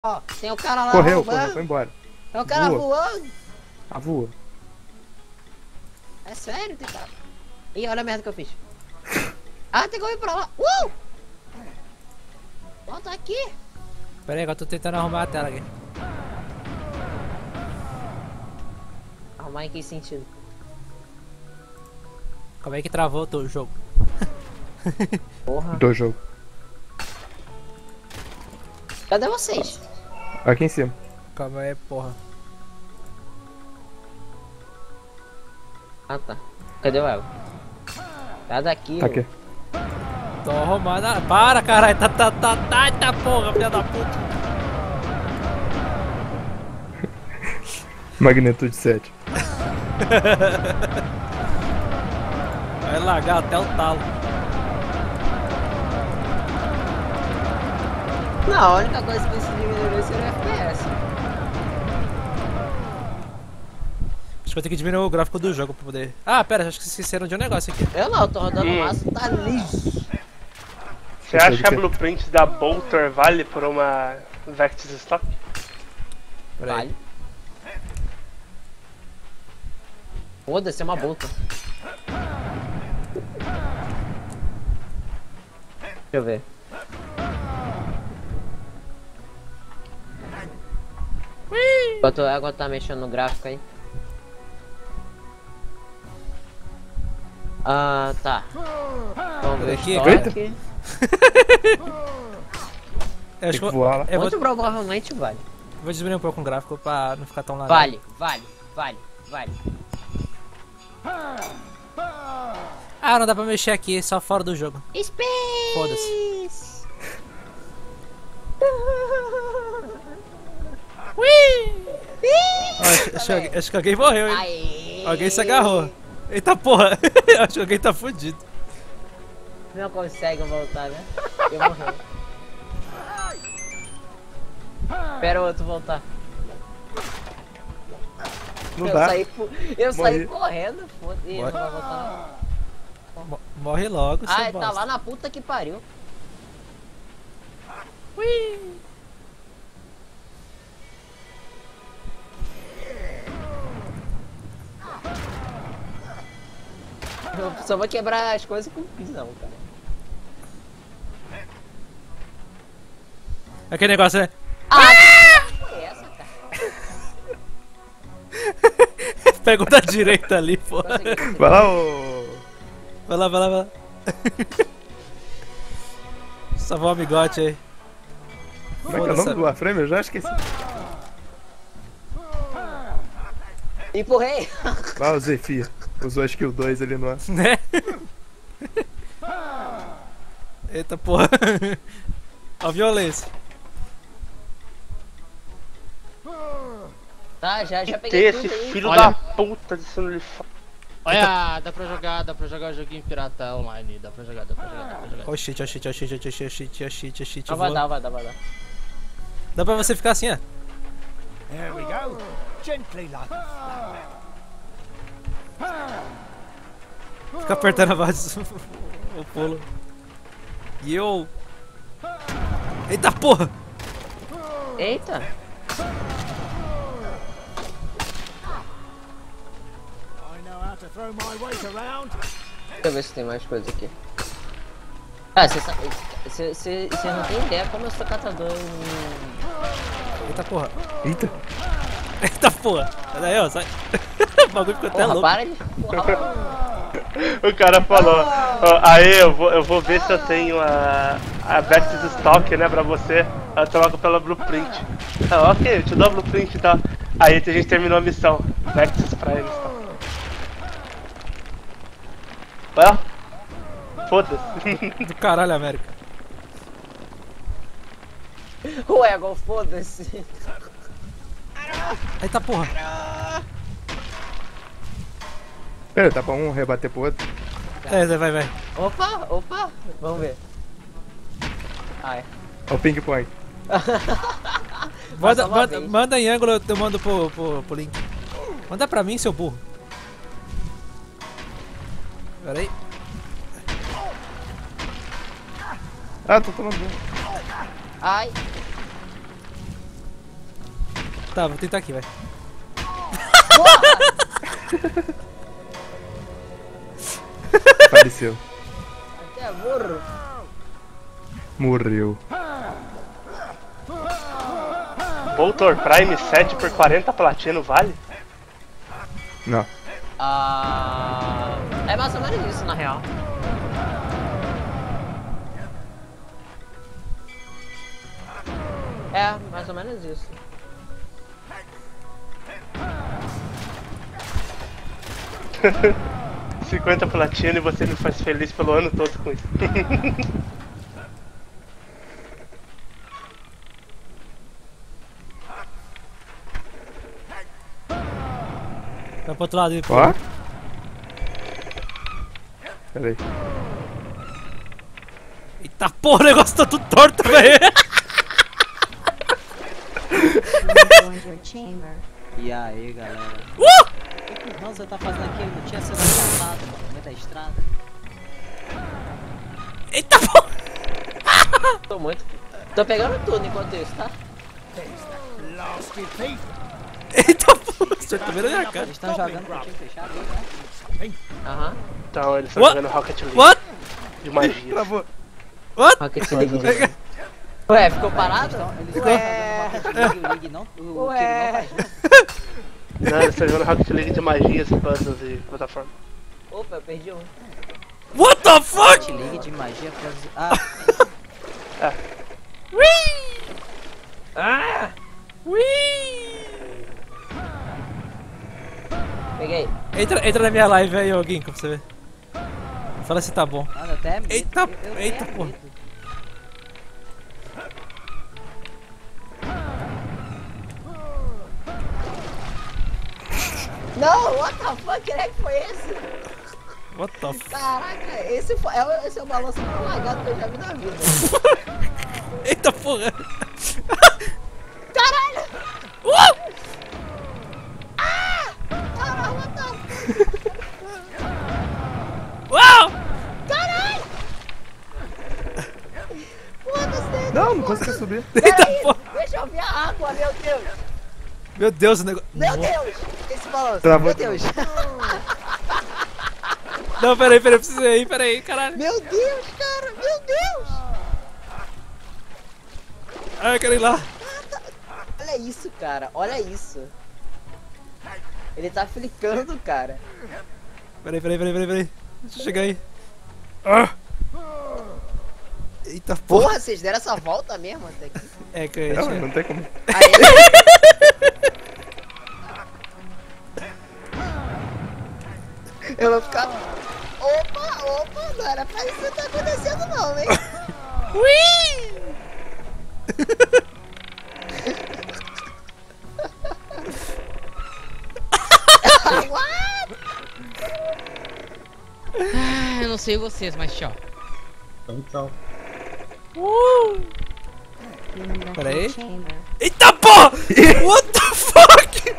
Ó, tem o cara lá Correu, roubando. foi embora. Tem o cara Voa. voando. Ah, voa. É sério, tem cara. Ih, olha a merda que eu fiz. Ah, tem como ir pra lá. Volta aqui. Pera aí, agora eu tô tentando arrumar a tela aqui. Arrumar em que sentido? Como é que travou o jogo? Porra. Do jogo. Cadê vocês? Aqui em cima. Calma aí, porra. Ah, tá. Cadê o Ego? Sai daqui, Tá aqui. Tô arrumando. Para, caralho. Tá, porra, filha da puta. Magnitude 7. Vai largar até o talo. Não, a única coisa que isso diminuiu seria o FPS. Acho que vou ter que diminuir o gráfico do jogo pra poder. Ah, pera, acho que esqueceram de um negócio aqui. Eu não, tô rodando o maço, tá liso. Você acha que a blueprint da Bolter vale por uma Vectis Stock? Pera aí. Vale. Foda-se, é uma bolta. Deixa eu ver. Enquanto o Ego tá mexendo no gráfico aí. Ah, tá. Vamos ver Aqui, estoque. Eu acho Tem que que voar lá. eu Muito provavelmente vale. vou diminuir um pouco o gráfico pra não ficar tão largo. Vale. Ah, não dá pra mexer aqui, só fora do jogo. Space! Foda-se. Acho que alguém morreu, hein? Aê! Alguém se agarrou. Eita porra, acho que alguém tá fudido. Não consegue voltar, né? Eu morri. Espera o outro voltar. Não eu dá. eu saí Morri. correndo, foda-se. Ih, não vai voltar. Morre logo, seu Ah, ele tá bosta. lá na puta que pariu. Eu só vou quebrar as coisas com pisão, cara. Aquele negócio, né? Ah, que foi essa, cara? Pegou da direita ali, pô. Consegui. Vai lá, ô. Vai lá. Salvou o amigote aí. Como é que é o nome do Warframe? Eu já esqueci. Empurrei. Lá, o Zephyr. Usou a skill 2 ali no ar. Né? Eita porra. Ó a violência. Tá, já Ter peguei esse tudo aí. filho Olha. da puta de sendo fora. Olha, dá pra jogar o joguinho pirata online, dá pra jogar. Ó o cheat, ó cheat. Ah, vai dar. Dá pra você ficar assim, ó. There we go. Gently like Fica apertando a base o pulo. E eu... Eita porra! Eita. I know how to throw my weight around. Deixa eu ver se tem mais coisa aqui. Ah, você não tem ideia como eu sou catador em... Eita porra! Eita. Eita porra! Sai daí, ó, sai! O bagulho ficou até Porra, louco. para de... Porra. O cara falou, ó, aí eu vou ver se eu tenho a Vectis Stock, né, pra você. Eu troco pela Blueprint. Ah, ok, eu te dou a Blueprint e tal. Aí a gente terminou a missão. Vectis pra eles, tá? Well, foda-se. Do caralho, América. O Ego, foda-se. Eita porra! Pera, tá pra um rebater pro outro. É, vai. Opa, vamos ver. Ai. Ó o ping-pong. Manda em ângulo, eu mando pro link. Manda pra mim, seu burro. Pera aí. Ah, tô tomando dano. Ai. Tá, vou tentar aqui, vai. Apareceu. Até burro. Morreu. Voltor Prime 7 por 40 platino, vale? Não. É mais ou menos isso, na real. É, mais ou menos isso. $50 platino e você me faz feliz pelo ano todo com isso. Vai pro outro lado aí, pô. Ó. Pera aí. Eita porra, o negócio tá tudo torto, velho. E aí, galera? O que você tá fazendo aqui? Não tinha sido assaltado no meio da estrada. Eita porra. Tô muito. Tô pegando tudo enquanto isso, tá? Blasted thief. Eita porra. Você tá vendo a minha cara? Eles estão jogando com o time fechado aí, né? Aham. Então, eles estão What? jogando Rocket League What? de magia. Travou. What? Rocket League de novo. Ué, ficou parado? Eles estão jogando Rocket League, não? O Kiro não faz não. Não, eles estão jogando Rocket League de magias, puzzles e plataforma. Opa, eu perdi um. What the fuck? Rocket League de magia pra... Ah, Ah! Peguei. Entra na minha live aí, ô Ginkgo, pra você ver. Fala se tá bom. mano, até medo. Eita, Eu eita, tenho porra. medo. Não, what the fuck, que foi esse? What the fuck? Caraca, esse é o balanço mais lagado que eu já vi na vida. Eita porra. Caralho! Ah! Caralho, what the fuck? Uau! Caralho! Foda-se! Não consegui subir. Peraí, deixa eu ver a água, meu Deus! Meu Deus, o negócio... Meu Deus! Esse balanço, Travou meu de Deus! Não, peraí, eu preciso ir, peraí, caralho. Meu Deus, cara! Meu Deus! Ah, eu quero ir lá. Olha isso, cara! Olha isso! Ele tá flicando, cara! Peraí. Deixa eu chegar aí. Ah. Eita porra. Porra, vocês deram essa volta mesmo até aqui? É que eu ia Não, chegar. não tem como. Aí... Eu vou ficar... Opa, não era pra isso que tá acontecendo não, hein? What? Eu não sei vocês, mas tchau. Peraí. Eita porra! What the fuck?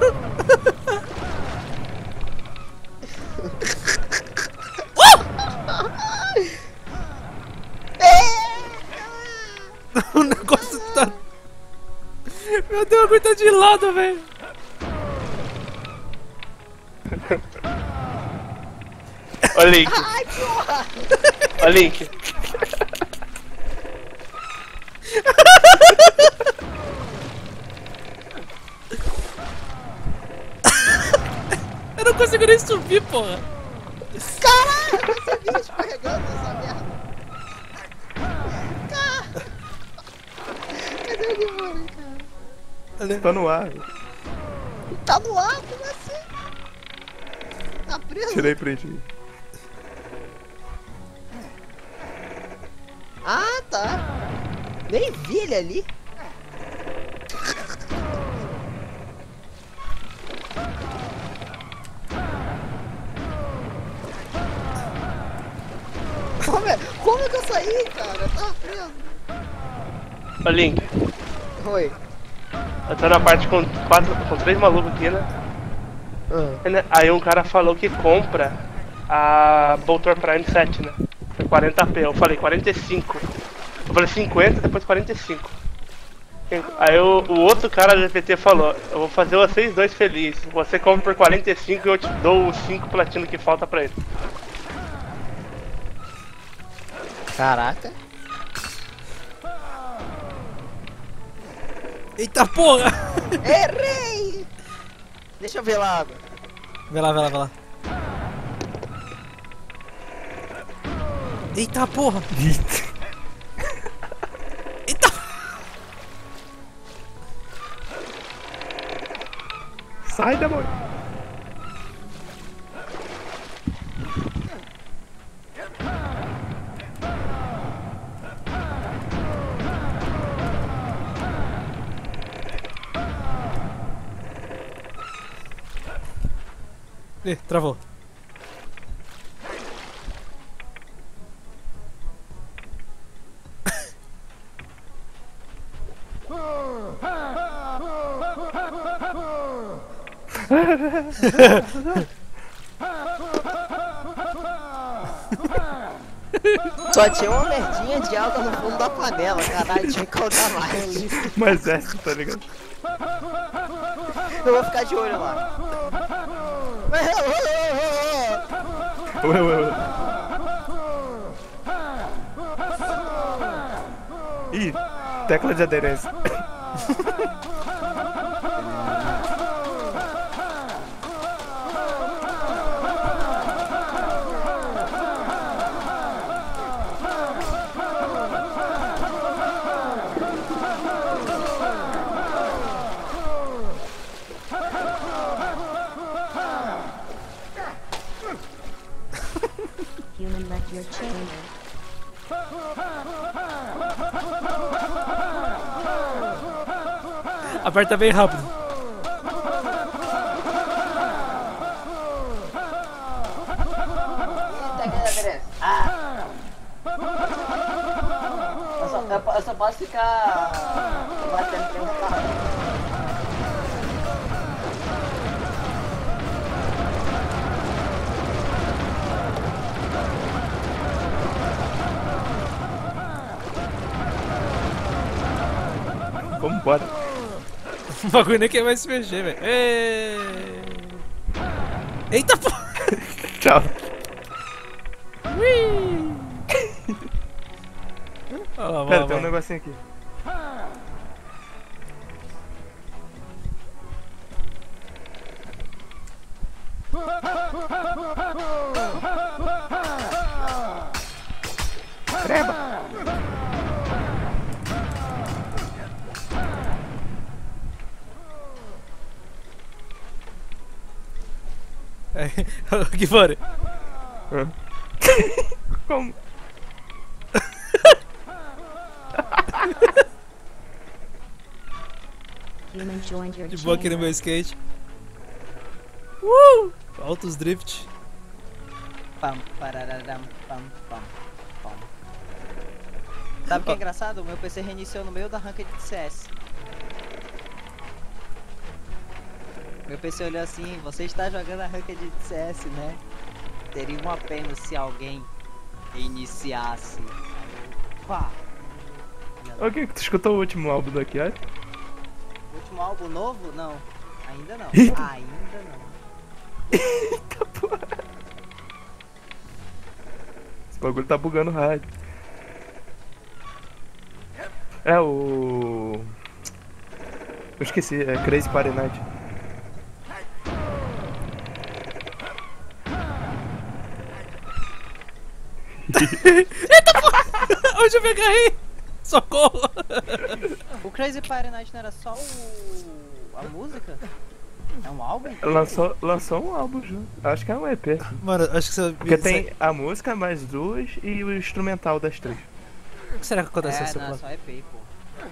O negócio tá... Meu Deus, agora tá de lado, velho. Ó, Link. Ai, porra! Ó, Link. Eu não consigo nem subir, porra. Caralho, eu consegui escorregando essa merda. Cadê o Limone, cara? Tô no ar. Tá no ar, como assim? Tá preso? Tirei print. Ah, tá. Nem vi ele ali. Como que eu saí, cara? Eu tava preso. Ó, Link. Oi. Eu tô na parte com 3 malucos aqui, né? Aí um cara falou que compra a Voltor Prime 7, né? Foi 40p. Eu falei 45. Eu falei 50, depois 45. Aí o outro cara do GPT falou, eu vou fazer vocês dois felizes. Você compra por 45 e eu te dou os 5 platinos que falta pra ele. Caraca. Eita porra! Errei! Deixa eu ver lá água. Vai lá, vai lá, vai lá. Eita porra! Eita! Sai, demônio. Ih, travou. Só tinha uma merdinha de água no fundo da panela, caralho, tinha que colocar mais. Mas é, tá ligado? Eu vou ficar de olho lá. Ué. Ih, tecla de aderência. Human left your chamber. Aperta bem rápido. Eu só posso ficar batendo pelo carro. Vambora. O bagulho nem quer mais se mexer, velho. Eita porra! Tchau. Olha lá, Pera, vai, tem um vai. negocinho aqui. Creba! Que fora? Como? Human joined your De boa aqui no chamber. meu skate. Altos drift. Pam, pararadam, pam, pam, pam. Sabe o que é engraçado? O meu PC reiniciou no meio da ranked de CS. Meu PC olhou assim, você está jogando a ranked de CS, né? Teria uma pena se alguém iniciasse. Pá! Ok, tu escutou o último álbum do Akiari? O último álbum novo? Não. Ainda não. Eita. Ainda não. Eita porra. Esse bagulho tá bugando o rádio. É o... Eu esqueci, é Crazy Party Night. Onde eu me agarrei? Socorro! O Crazy Party Night não era só a música? É um álbum? Lançou um álbum junto. Acho que é um EP. Mano, acho que você. Porque tem a música, mais duas e o instrumental das três. O que será que aconteceu É, nessa não, é placa? só EP, pô.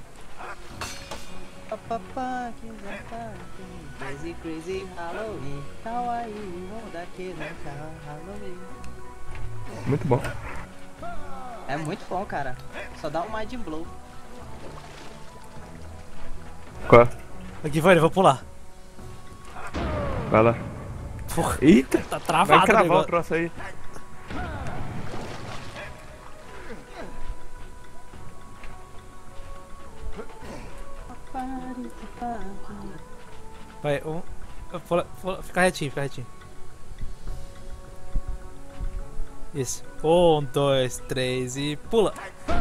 Crazy, crazy Halloween. Kawaii, daquele Halloween. Muito bom. É muito bom, cara. Só dá um Mind Blow. Qual? Aqui, vai, eu vou pular. Vai lá. Porra, Eita! tá Vai travado o cravar o negócio. troço aí. Vai, fica retinho, fica retinho. Isso. 1, 2, 3 e pula.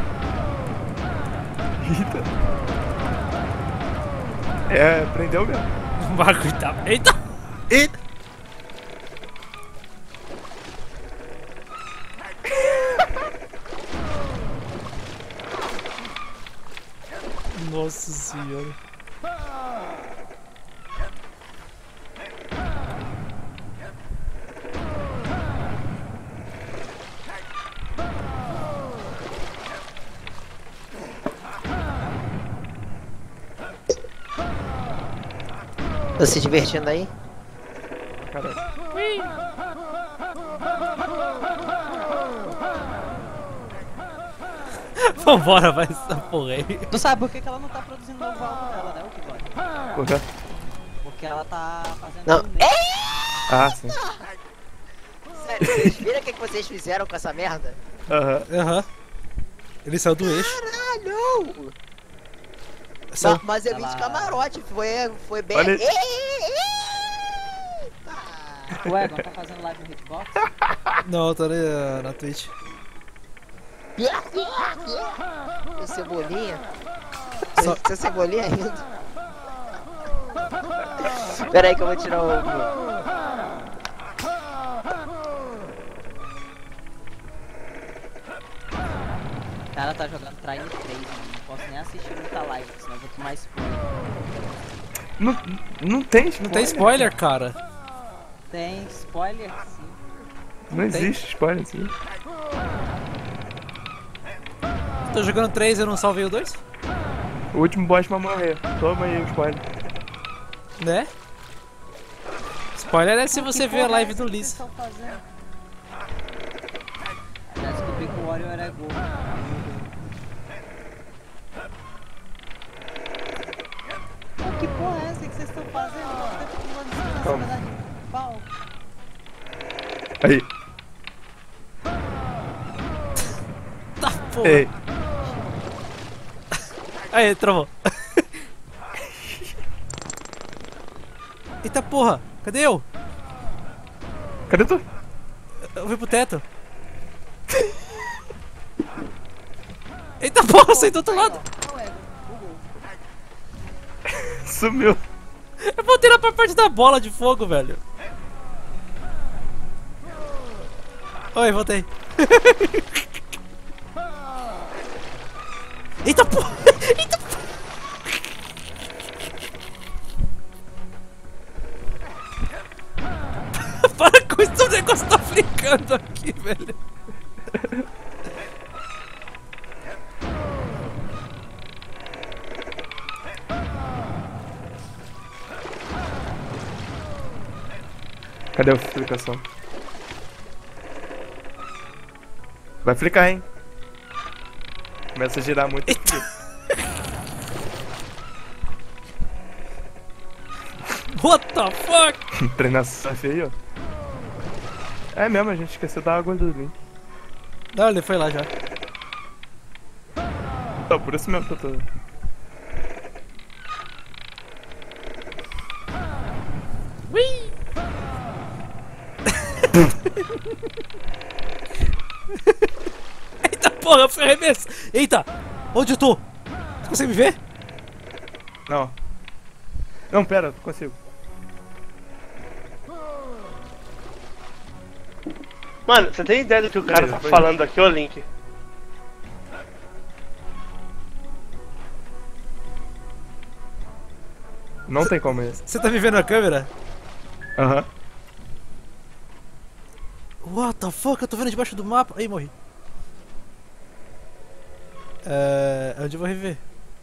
É, prendeu mesmo. O bagulho tá... Eita! Eita! Nossa senhora. Tá se divertindo aí? Caralho. Vambora, vai essa porra aí. Tu sabe por que ela não tá produzindo novo álbum dela, né? O que pode? Por quê? Porque ela tá fazendo. Não. turnê. Ah, sim. Sério, vocês viram o que vocês fizeram com essa merda? Aham. Aham. Ele saiu do eixo. Caralho! Saiu... Mas eu vim de Ela- camarote, foi bem... Olha- Eita! O Egon tá fazendo live no Hitbox? Não, tá na Twitch. O Cebolinha? Só- Seu Cebolinha rindo. Pera aí que eu vou tirar o... O cara tá jogando Trine 3, mano. Não posso nem assistir muita live, senão eu vou tomar spoiler. Não tem spoiler. Não tem spoiler, cara. Tem spoiler, sim. Não existe spoiler, sim. Tô jogando 3 e eu não salvei o 2? O último boss vai morrer. Toma aí o spoiler. Né? Spoiler é se você ver a live do Liz. Já descobri que o Warrior é gol. Pô, que porra é essa que vocês estão fazendo? Nós temos que pulando em cima dessa Calma. pedaço de pau. Aí. Tá porra. Ei. Aí, travou. Eita porra, cadê eu? Cadê tu? Eu fui pro teto. Eita porra, saí do outro lado. Ó, o Egon, o gol. Sumiu. Eu voltei lá pra parte da bola de fogo, velho. Oi, voltei. Eita porra! Eita porra! Para com isso, o negócio tá flicando aqui, velho. Cadê a explicação? Vai flicar, hein? Começa a girar muito. What the fuck? Treinar surf aí, ó. É mesmo, a gente esqueceu da água do Link. Não, ele foi lá já. Então, por isso mesmo que eu tô. Ui! Eita porra, eu fui arremesso! Eita! Onde eu tô? Você consegue me ver? Não. Não, pera, consigo. Mano, você tem ideia do que o cara Beleza, tá foi. falando aqui, ô Link? Não tem como isso. Você tá me vendo na câmera? Aham. What the fuck? Eu tô vendo debaixo do mapa. Aí, morri. Onde eu vou reviver?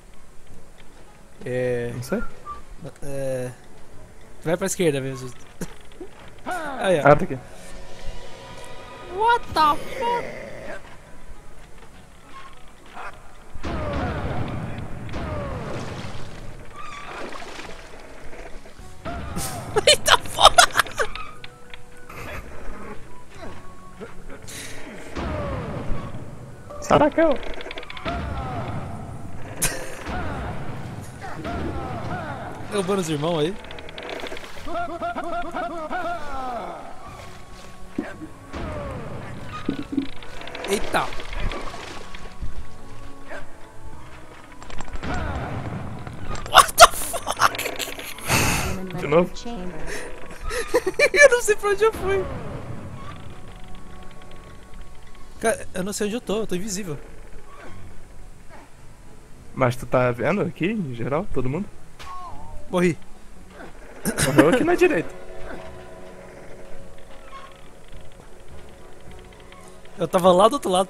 Não sei. Vai pra esquerda mesmo. Aí, ó. Ah, tá aqui. What the fuck? Eita porra! Saracão. acabando os irmãos aí. Eita! What the fuck? Human left novo? your chamber. Eu não sei pra onde eu fui. Cara, eu não sei onde eu tô invisível. Mas tu tá vendo aqui, em geral, todo mundo? Morri. Morreu aqui na direita. Eu tava lá do outro lado.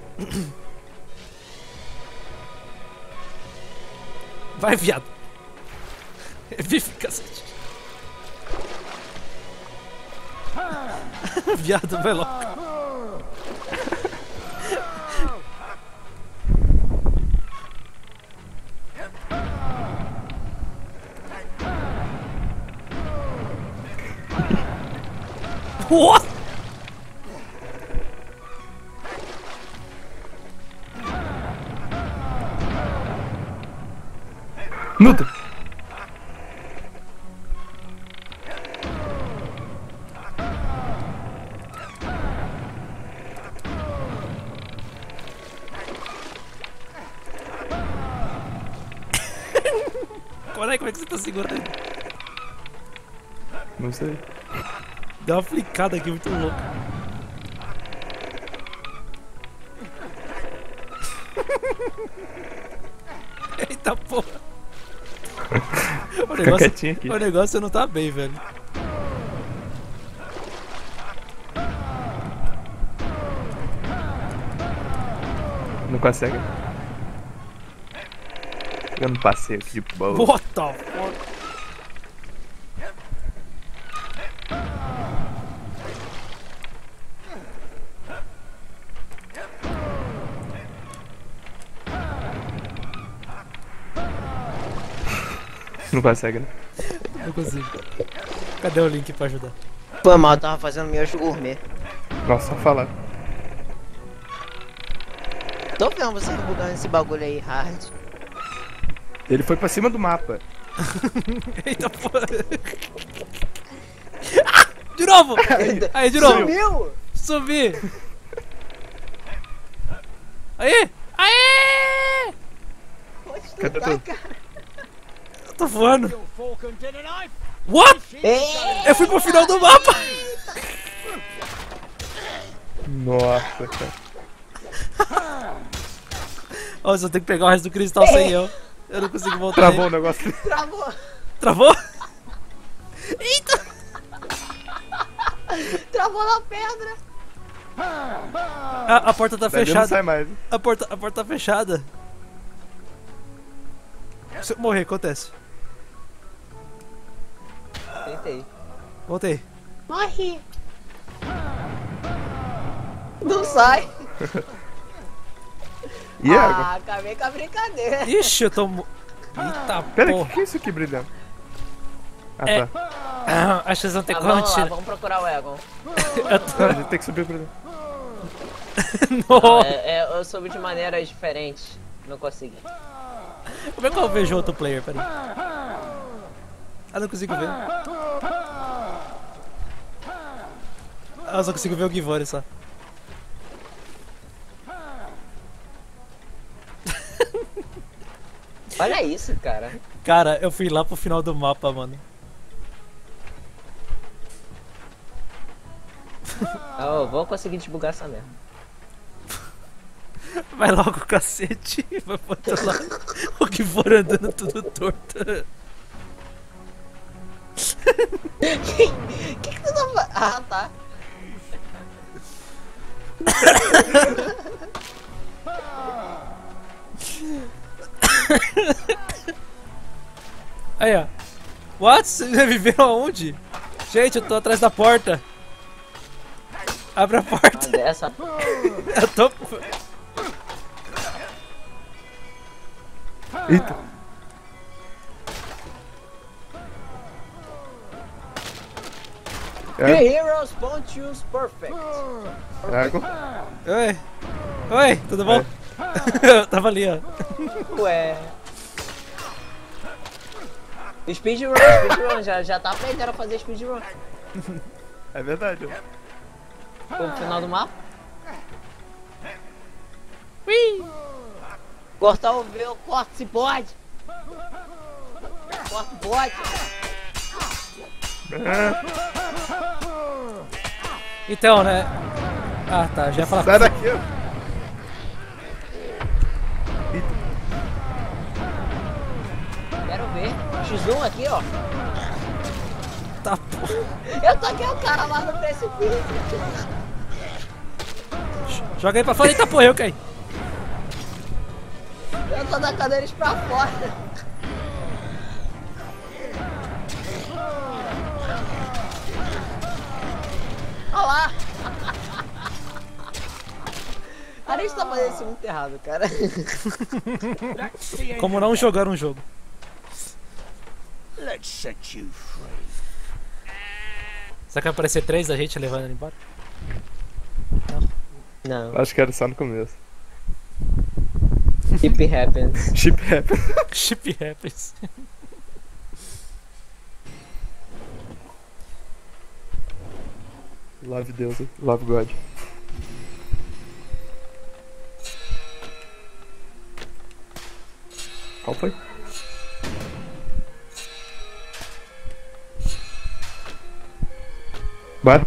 Vai, viado. Vive, cacete. Viado, vai logo. What? Luta! Como é que você tá segurando ele? Não sei. Deu uma flicada aqui muito louca. Eita porra. Fica quietinho aqui. O negócio não tá bem, velho. Não consegue. Pegando passeio aqui de boa. What the fuck? Não consegue, né? Não consigo. Cadê o link pra ajudar? Pô, mal, eu tava fazendo miojo gourmet. Nossa, só falar. Tô vendo você bugando esse bagulho aí, hard. Ele foi pra cima do mapa. Eita porra. Ah, de novo! Aí, de novo! Sumiu! Subi! Aí! Aê! Cadê tu? Eu tô voando. Your fork and dinner knife. What? Ei! Eu fui pro final do mapa! Nossa, cara. Ó, só tem que pegar o resto do cristal sem eu. Eu não consigo voltar. Travou o aí. negócio. Travou! Travou? Eita! Travou na pedra! A porta tá Daí não fechada. sai mais. A porta tá fechada. Se eu morrer, acontece. Tentei. Voltei. Morri! Não sai! E água? Acabei com a brincadeira. Ixi, eu tô... Eita Pera, porra. que é isso aqui brilhando? Ah, É. tá. Ah, acho que vocês vão ter Tá, que vamos lá, tirar. vamos procurar o Egon. Não, a gente tem que subir por ali. Nossa. Eu soube de maneiras diferentes. Não consegui. Como é que eu vejo outro player? Pera aí. Ah, não consigo ver. Ah, eu só consigo ver o Givori só. Olha isso, cara. Cara, eu fui lá pro final do mapa, mano. Eu vou conseguir desbugar essa merda. Vai logo, cacete. Vai botar lá o Givori andando tudo torto. que tu tá fazendo? Ah, tá. Aí, ó. What? Vocês reviveram aonde? Gente, eu tô atrás da porta. Abre a porta. Dessa. Eu tô... Eita. The heroes won't choose perfect. Água. Oi. Oi, tudo bom? Eu tava ali, ó. Ué. Speedrun, já tá aprendendo a fazer speedrun. É verdade. No final do mapa. Ui! Cortar o meu, corta se pode. Corta pode. Então, né? Ah, tá, já ia falar. Sai daqui, ó. Quero ver. X1 aqui, ó. Tá, porra. Eu taquei o cara lá no precipício. Joga aí pra fora, eita porra, eu caí. Eu tô tacando eles pra fora. Olha lá. A gente tá fazendo isso muito errado, cara. Como não jogar um jogo. Let's set you free. Será que vai aparecer 3 da gente levando ele embora? Não. Acho que era só no começo. Keep happens. Chip rap. Chip happens. Love Deus, love God. Qual foi? Bora.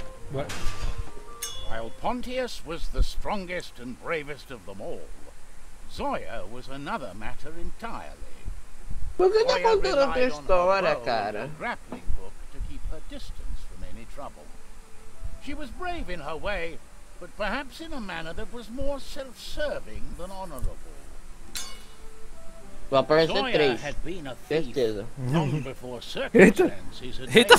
While Pontius was the strongest and bravest of them all, Zoya was another matter entirely. Por que tá Zoya contando outra relied on her história, bow and cara? her grappling hook to keep her distance from any trouble. She was brave in her way, but perhaps in a manner that was more self-serving than honorable. Vai aparecer Zoya 3. had been a thief Certeza. long before circumstances had Eita,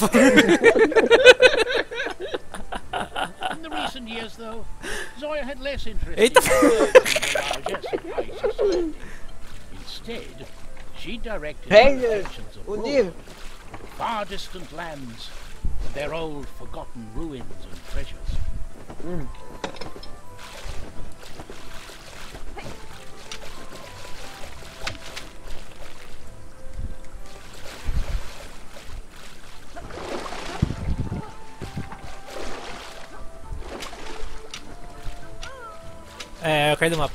In the recent years, though, Zoya had less interest Eita, in the largesse of high society. Instead, she directed her Rangers, affections o abroad, Nir. far distant lands, and their old forgotten ruins and treasures. É, eu caí do mapa.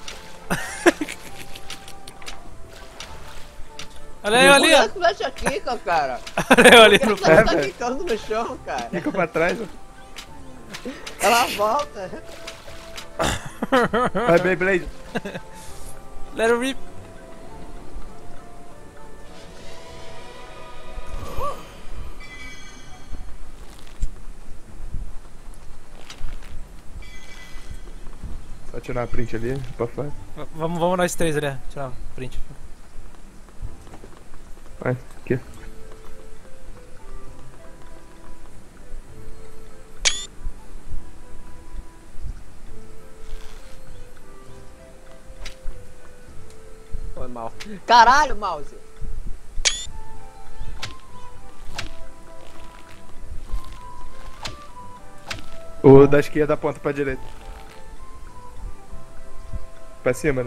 Olha aí, olha ali, ó. Flecha quica, cara. Olha eu ali no Ela pé. tá velho. quicando no chão, cara. Fica pra trás, ó. Ela volta. Vai, Beyblade. Let it rip. Só tirar a print ali, pra fora. Vamos nós 3 ali, ó. Tirar o print. Vai, aqui. Foi mal. Caralho, mouse. O da esquerda aponta pra direita. Pra cima, né?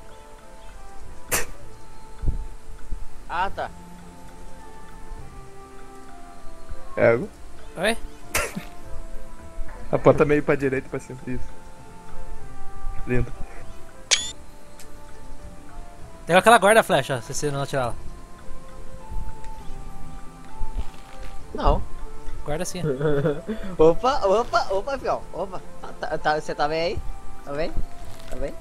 Ah, tá. É, Oi? aponta meio pra direita e pra cima. Isso. Lindo. Tem aquela guarda-flecha, se você não atirar ela. Não. Guarda sim. Opa, fião. Opa. Você tá bem aí? Tá bem? Tá bem?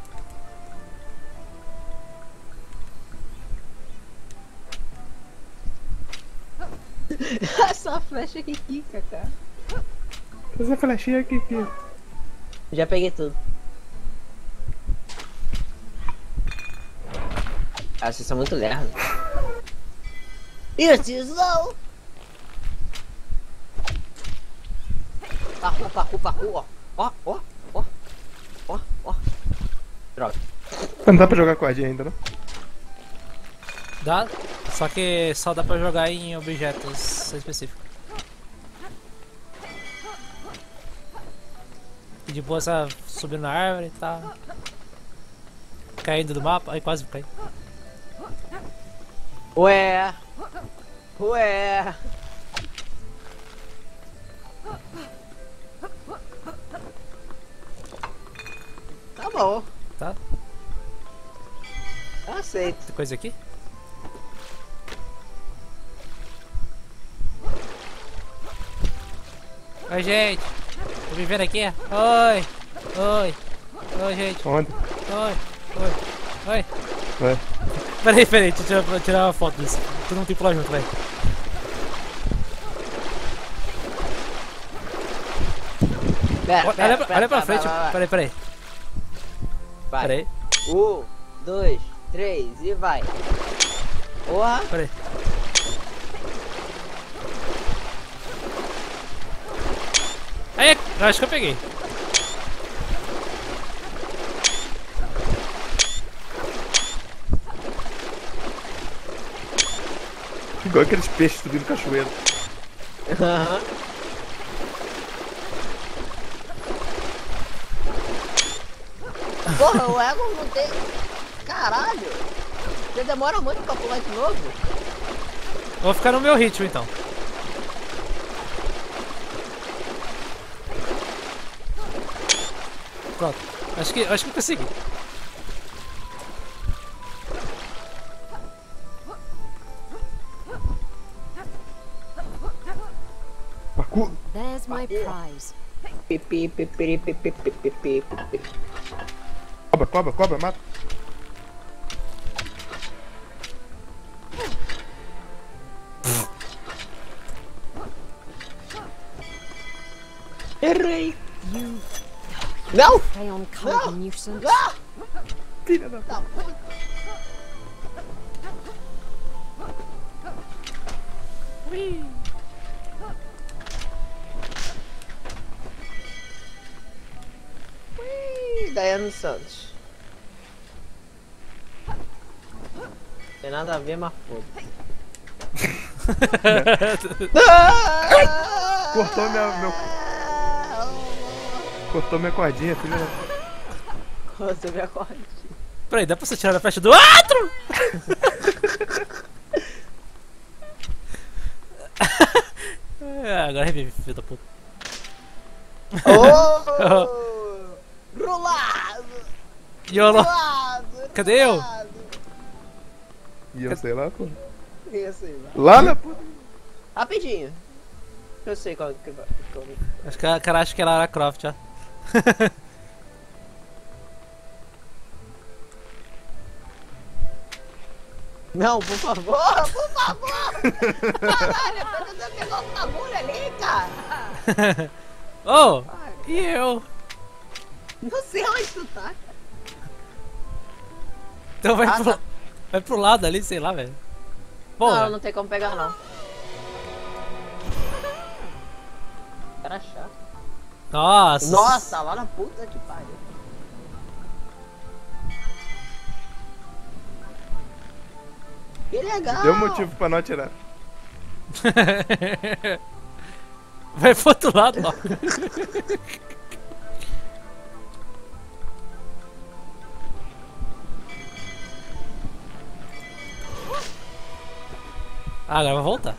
Essa flecha que quica, cara. Essa flechinha aqui. Já peguei tudo. Ah, vocês são muito lerdos. Isso não! Parkour, ó. Droga. Não dá pra jogar cordinha ainda, não? Dá, só que só dá pra jogar em objetos específicos. E de boa, você subindo na árvore e tal. Caindo do mapa, aí quase cai. Ué. Ué. Tá bom. Tá? Eu aceito. Tem coisa aqui? Oi, gente. Tô me vendo aqui? Oi. Oi. Oi, gente. Onde? Oi. Oi. Oi. Vai. Peraí, deixa eu tirar uma foto disso. Todo mundo tem que pular junto, vai. Olha pra frente. Peraí. Vai. Peraí. 1, 2, 3 e vai. Porra. Peraí. Aí, eu acho que eu peguei. Igual aqueles peixes subindo cachoeira. Aham. Porra, o Egon não tem. Caralho! Você demora muito pra pular de novo? Eu vou ficar no meu ritmo então. Pronto. Acho que eu consegui. Parkour. There's my prize. Pipi, pipi, pipi, pipi, pipi. Cobra, mata. Errei! You Não! prey on colored nuisance. Ah! Filha da... Tá, puta. Ui, Daiane Santos. Tem nada a ver, mas foda. Cortou Cortou minha cordinha, filha da... Você me acorde. Peraí, dá pra você tirar da flecha do outro? Agora revive, filho da puta. Oh! Rolado! YOLO! Rolado! Cadê eu? E eu sei lá, pô. Isso aí, vai. Lá na puta. Rapidinho. Eu sei qual que vai. Acho que a cara acha que é Lara Croft, ó. Não, por favor, por favor! Caralho, você pegou um bagulho ali, cara! Oh! E eu? Não sei onde tu tá. Então vai, Ah, tá. vai pro lado ali, sei lá, velho. Bom, Não, não tem como pegar, não. Cara chato. nossa! Nossa, lá na puta que pariu. Que legal! Deu motivo pra não atirar. Vai pro outro lado, ó. Ah, agora vai voltar.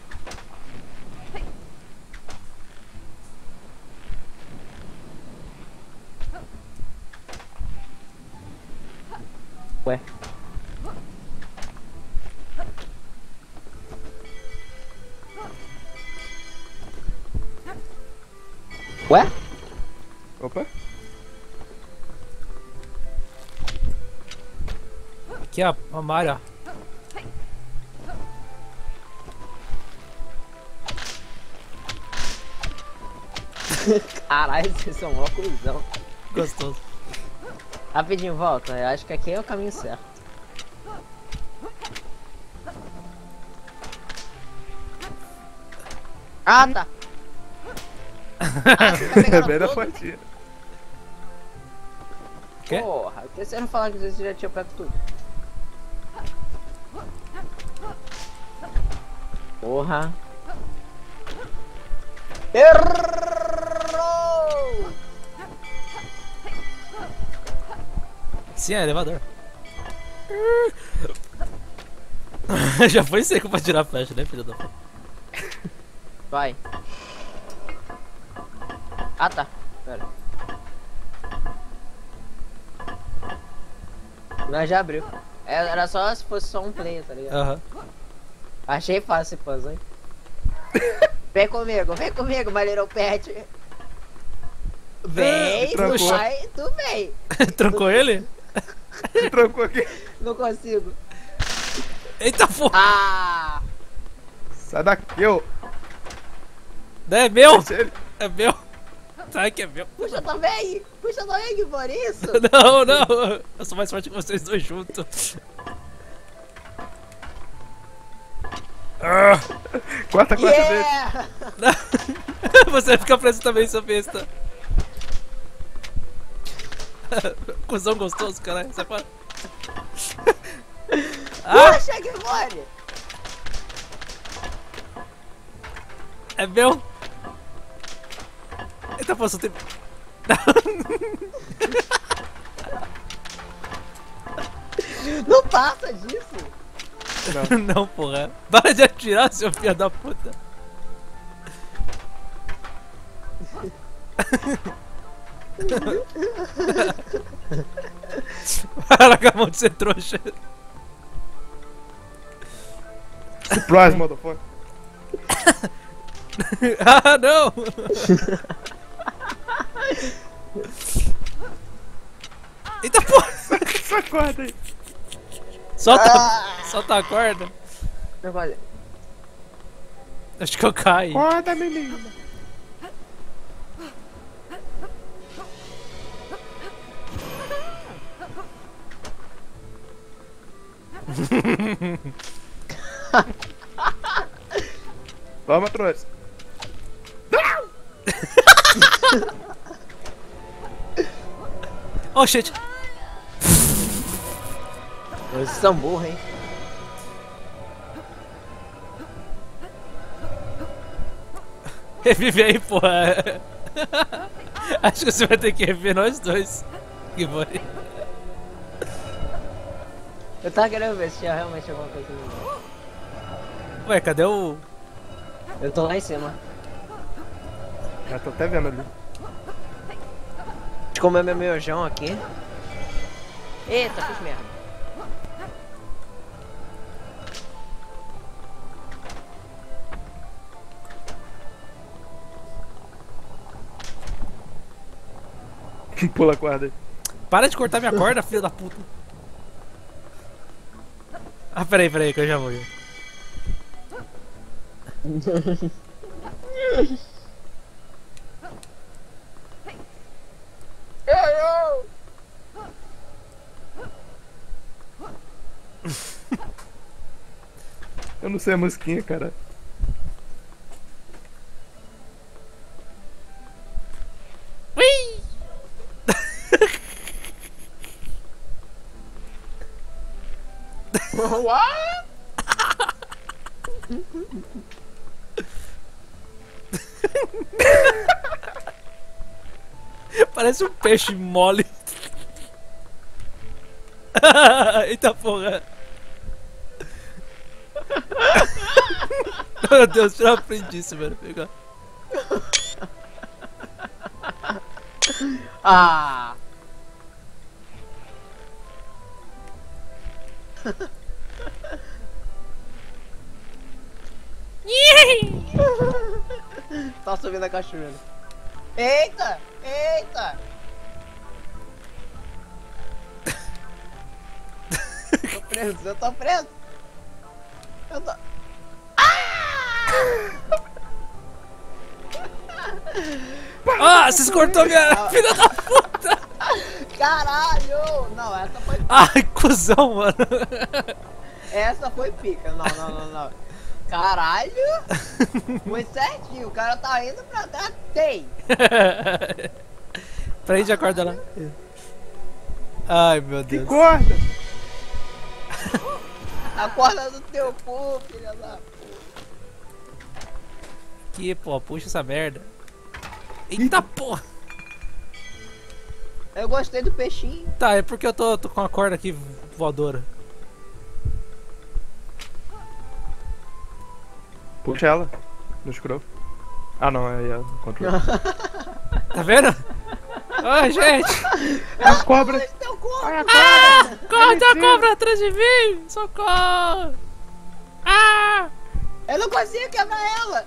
Ué. Ué? Opa. Aqui, ó, a Mario, ó. Caralho, vocês são mó cuzão. Gostoso. Rapidinho, volta. Eu acho que aqui é o caminho certo. Ah, tá. Ah, você tá pegando Bem na tudo? fatia. Quê? Porra, por que você não falou que você já tinha pego tudo? Porra. Errou! Sim, é elevador. Já foi seco pra tirar a flecha, né, filho da puta? Vai. Ah, tá. Pera. Mas já abriu. Era só se fosse só um player, tá ligado? Aham. Achei fácil esse puzzle, hein? Vem comigo, My Little Pet. Vem, Trancou. tu vai, tu vem. Trancou ele? Trancou aqui. Não consigo. Eita porra! Ah! Sai daqui, ô. É meu! Esse é ele. É meu! Sai que é meu! Puxa também, que por isso. Não, não! Eu sou mais forte que vocês dois juntos. Corta dele. Yeah! Você vai ficar preso também, seu besta. Cusão gostoso, caralho. Sai fora. Puxa que pode. É meu! Eita, pô, só tem... Não passa disso. Não, porra. Para de atirar, seu filho da puta. Para com a mão de ser trouxa. Surprise, motherfucker. Ah, não! Eita porra! Sacorda aí. Solta a corda. Não pode. Acho que eu caí. Acorda, menina. Toma, trouxa. Oh shit! Vocês são burros, hein? Revive aí, porra. Acho que você vai ter que rever nós dois. Que foi? Eu tava querendo ver se tinha realmente alguma coisa no... Ué, cadê o... Eu tô lá em cima. Já tô até vendo ali. Deixa eu comer meu miojão aqui. Eita, fiz merda. Pula a corda aí. Para de cortar minha corda, filho da puta. Ah, peraí, que eu já vou. Eu não sei a musiquinha, cara. Parece um peixe mole. Eita porra. Meu Deus, tira a frente disso, velho. Pegar. Ah! Tá subindo a cachoeira. Eita! Eita! Tô preso, eu tô preso! Eu tô... Ah, vocês cortou minha filha da puta! Caralho! Não, essa foi... Ai, cuzão, mano. Essa foi pica. Não. Caralho! Foi certinho, o cara tá indo pra cá, tem! Prende a corda lá. Ai, meu Que Deus. corda? A corda do teu cu, filha da puta. Aqui, pô, puxa essa merda. Eita porra! Eu gostei do peixinho. Tá, é porque eu tô com a corda aqui voadora. Puxa ela. No scroll. Ah não, é o controle. Tá vendo? Ai, gente! É a cobra! Ah! Corre, tem uma cobra atrás de mim! Socorro! Ah! Eu não consigo quebrar ela!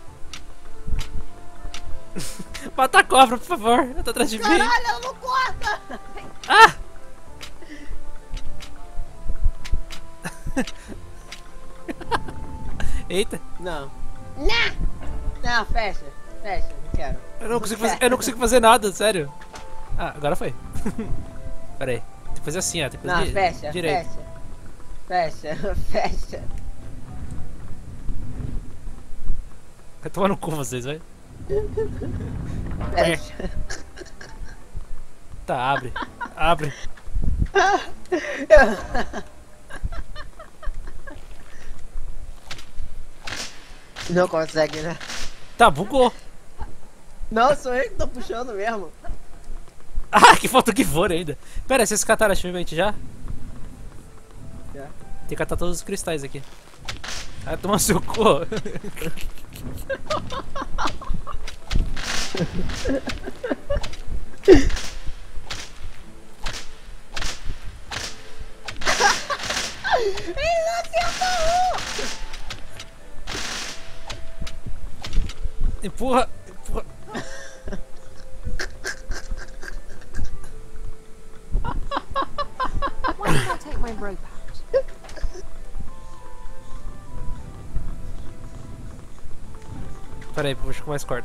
Mata a cobra, por favor! Ela tá atrás de mim! Caralho, ela não corta! Ah! Eita! Não. Não, fecha. Fecha, não quero. Eu não consigo fazer nada, sério. Ah, agora foi. Pera aí. Tem que fazer assim, ó. Tem que fazer Não, fecha, direito. fecha. Fecha. Vai tomar no cu vocês, vai. Fecha. Tá, abre. Abre. Não consegue, né? Tá, bugou. Não, sou eu que tô puxando mesmo. Ah, que falta que for ainda. Pera, vocês cataram a achievement já? Já. Tem que catar todos os cristais aqui. Ah, toma seu cu. Empurra, empurra. Why did I take my rope out? Pera aí, puxa com mais corda.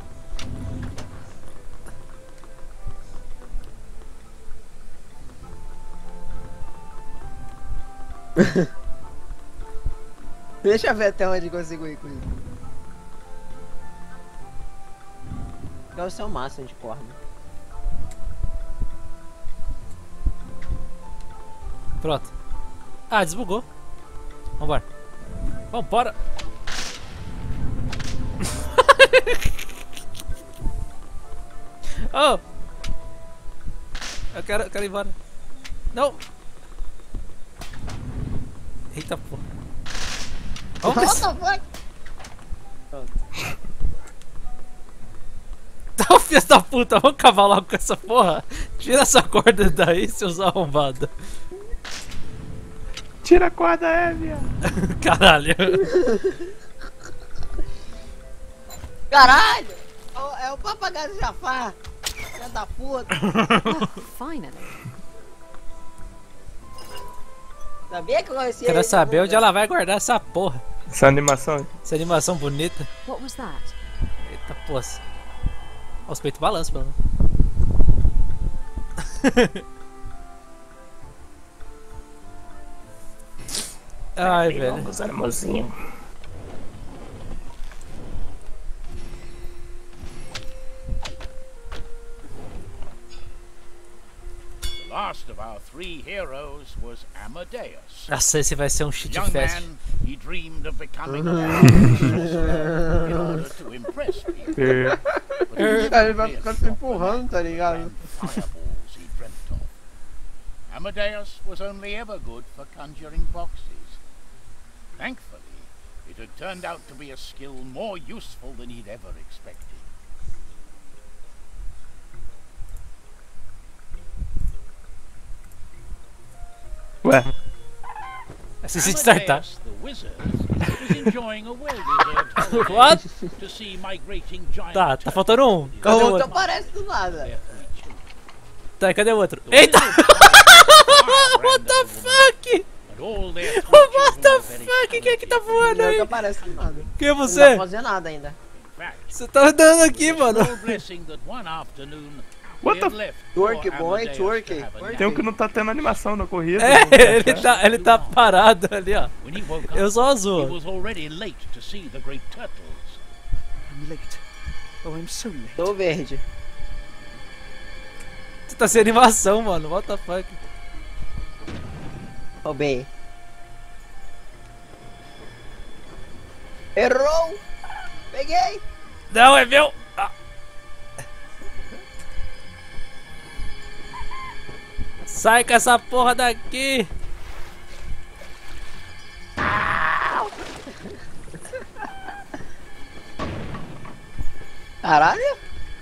Deixa eu ver até onde consigo ir com isso. Qual é o seu máximo de corda? Pronto. Ah, desbugou. Vambora. Vambora. Oh! Eu quero ir embora. Não! Eita porra. Vamos descer. What Tá, filho da puta, vamos acabar logo com essa porra. Tira essa corda daí, seus arrombados. Tira a corda, Évia! Caralho. Caralho! É o papagaio do Jafar! Filha da puta! Finally. Sabia que eu conhecia Quero esse saber mundo? onde ela vai guardar essa porra. Essa animação. Essa animação bonita. What was that? Eita poça. Ó, os peitos balançam, pelo menos. Ai, velho. Vamos, amorzinho. The last of our three heroes was Amadeus. Nossa, esse vai ser um shit Young fest. man, he dreamed of becoming a powerful sorcerer in order to impress people. But he Ele vai really ficar se suffered empurrando, tá ligado? from the fireballs he dreamt of. Amadeus was only ever good for conjuring boxes. Thankfully, it had turned out to be a skill more useful than he'd ever expected. Ué, Assiste de startar. Amadeus, the wizard, was enjoying a well-deserved holiday What? to see migrating giant Tá, tá faltando um. O Cadê o outro outro? aparece do nada. their three children. Tá, cadê o outro? Eita! What the fuck? And all their three What the children were very fuck? Quem é que tá talented. voando O outro aí? aparece do nada. Quem é Não dá você? pra fazer nada ainda. In fact, Você tá andando aqui, mano. no blessing that one afternoon What they the had left Twerk, for boy, Amadeus twerk. to have a nap. tem um que não tá tendo animação na corrida. É, ele tá parado ali, ó. When he woke up, Eu sou he azul. was already late to see the great turtles. I'm late. Oh, I'm so late. Tô verde. Você tá sem animação, mano. What the fuck? Roubei. Errou! Peguei! Não, é meu! Ah. Sai com essa porra daqui! Caralho!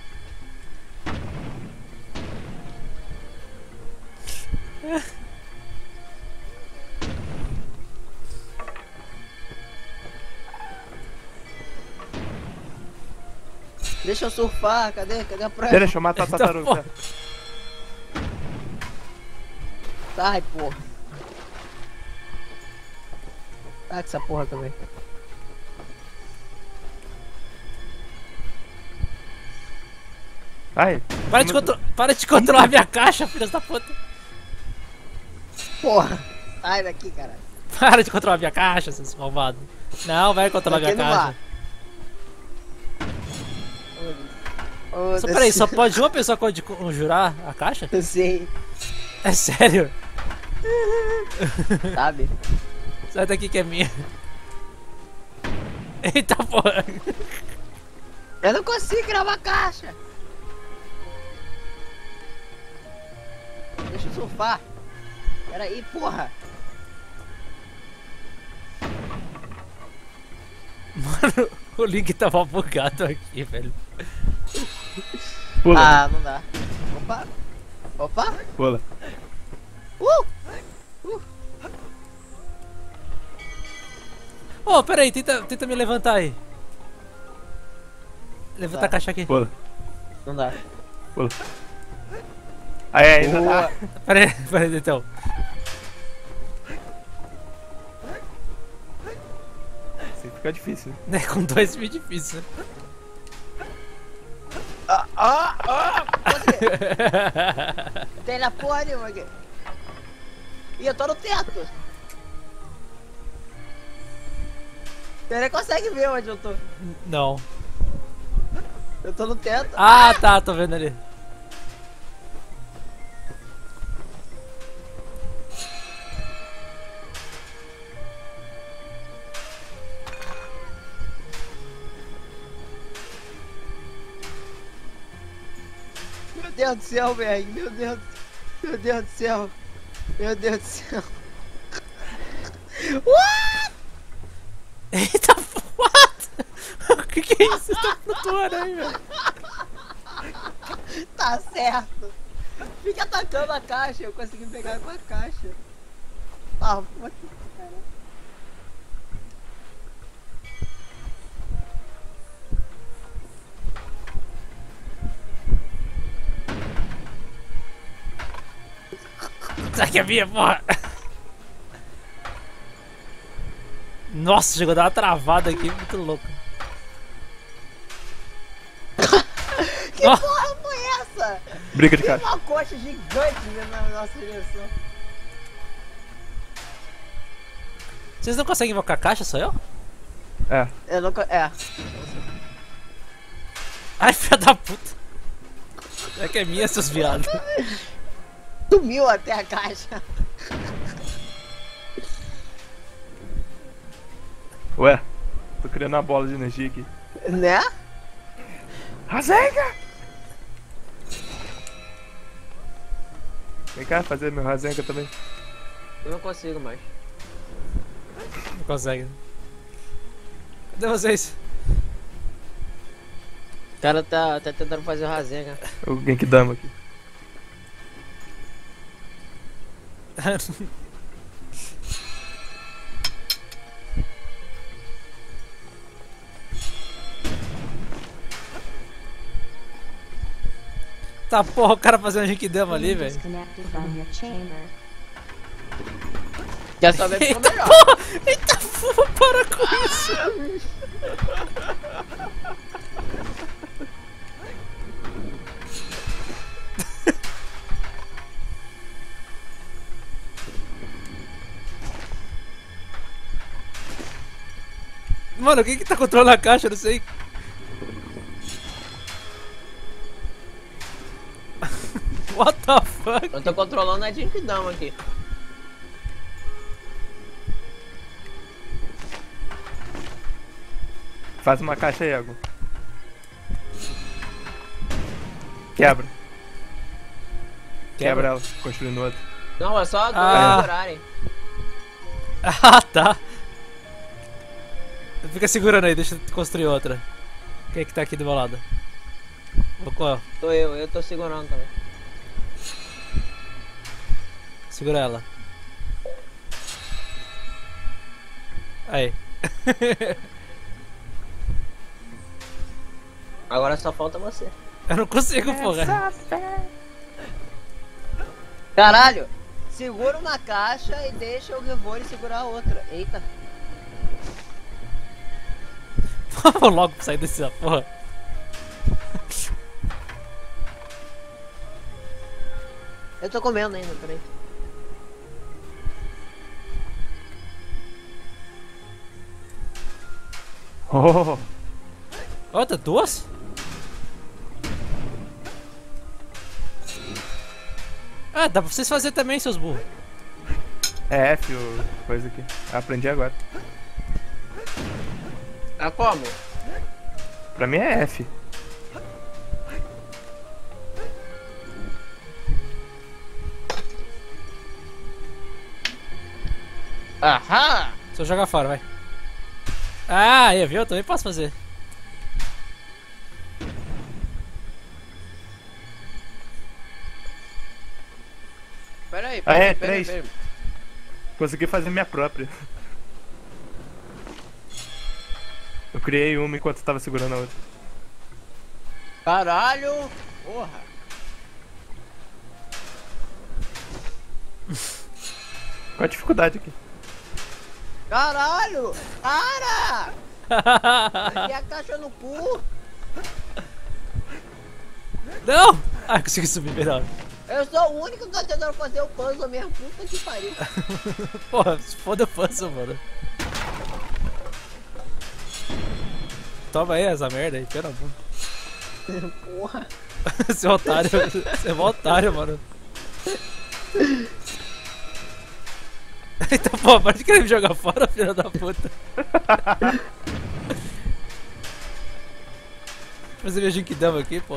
Deixa eu surfar, cadê? Cadê a praia? Deixa eu matar a tartaruga. Sai, porra. Sai com essa porra também. Ai, Para de controlar minha caixa, filha da puta. Porra! Sai daqui, caralho. Para de controlar minha caixa, seus malvados. Não, vai controlar minha caixa. Só, peraí, só pode uma pessoa conjurar a caixa? Eu sei. É sério? Sabe? Sai daqui que é minha. Eita porra. Eu não consigo gravar a caixa. Deixa eu surfar. Pera aí, porra. Mano, o link tava bugado aqui, velho. pula. Ah, não dá. Opa. Opa. Pula. Oh, pera aí, tenta me levantar aí. Levanta Tá. a caixa aqui. Pula. Não dá. Pula. Aí, ainda Boa. dá. Pera aí, então. Assim fica difícil. Né, com dois fica difícil, né? Tem na porra nenhuma aqui. Ih, eu tô no teto. Você nem consegue ver onde eu tô. Não. Eu tô no teto. Ah, tá, tô vendo ali. Meu Deus do céu, velho. Meu Deus. Meu Deus do céu. Meu Deus do céu. What? Eita, what? O que é isso? Você tá flutuando aí, velho. Tá certo. Fica atacando a caixa. Eu consegui pegar com a caixa. Ah, what? Isso aqui é minha, porra. Nossa, chegou a dar uma travada aqui, muito louco. Que Ó. porra foi essa? Briga de Tem caixa. uma coxa gigante vindo na nossa direção. Vocês não conseguem invocar a caixa, sou eu? É. Eu não... É. Ai, filha da puta. É que é minha, seus viados. Sumiu até a caixa. Ué, tô criando uma bola de energia aqui. Né? Rasenga! Vem cá fazer meu Rasenga também. Eu não consigo mais. Não consegue. Cadê vocês? O cara tá tentando fazer o Rasenga. O Genkidama aqui. Tá porra, o cara fazendo Genkidama ali, velho. Disconnected from your chamber. Quer saber que ficou Eita melhor. porra! Eita porra, para com isso! Mano, quem que tá controlando a caixa? Eu não sei. What the fuck? Eu tô controlando a Genkidama aqui. Faz uma caixa aí, Ago. Quebra. Quebra ela, construindo outra. Não, é só dois Ah. segurarem. Ah, tá. Fica segurando aí, deixa eu construir outra. Quem é que tá aqui do meu lado? Qual? Tô eu tô segurando também. Segura ela. Aí. Agora só falta você. Eu não consigo, porra. Caralho! Segura uma caixa e deixa o Revole segurar a outra. Eita. Vou logo sair dessa porra. Eu tô comendo ainda, peraí. Oh, Ó, tá duas? Ah, dá pra vocês fazerem também, seus burros. é F o coisa aqui. Aprendi agora. Ah, como? Pra mim é F. Aham! Só jogar fora, vai. Ah, aí, viu? Eu também posso fazer. Peraí, Ah, é, peraí. três. Consegui fazer minha própria. Eu criei uma enquanto tava segurando a outra. Caralho! Porra! Qual a dificuldade aqui? Caralho! Para! Enfia a caixa no cu! Não! Ah, consegui subir melhor. Eu sou o único que tá tentando fazer o puzzle mesmo. Puta que pariu. Porra, se foda o puzzle, mano. Toma aí essa merda aí, pera bunda. Porra. Seu otário, você é um otário, mano. Então, pô, para de querer me jogar fora, filha da puta. Fazer minha Jinkidama aqui, pô.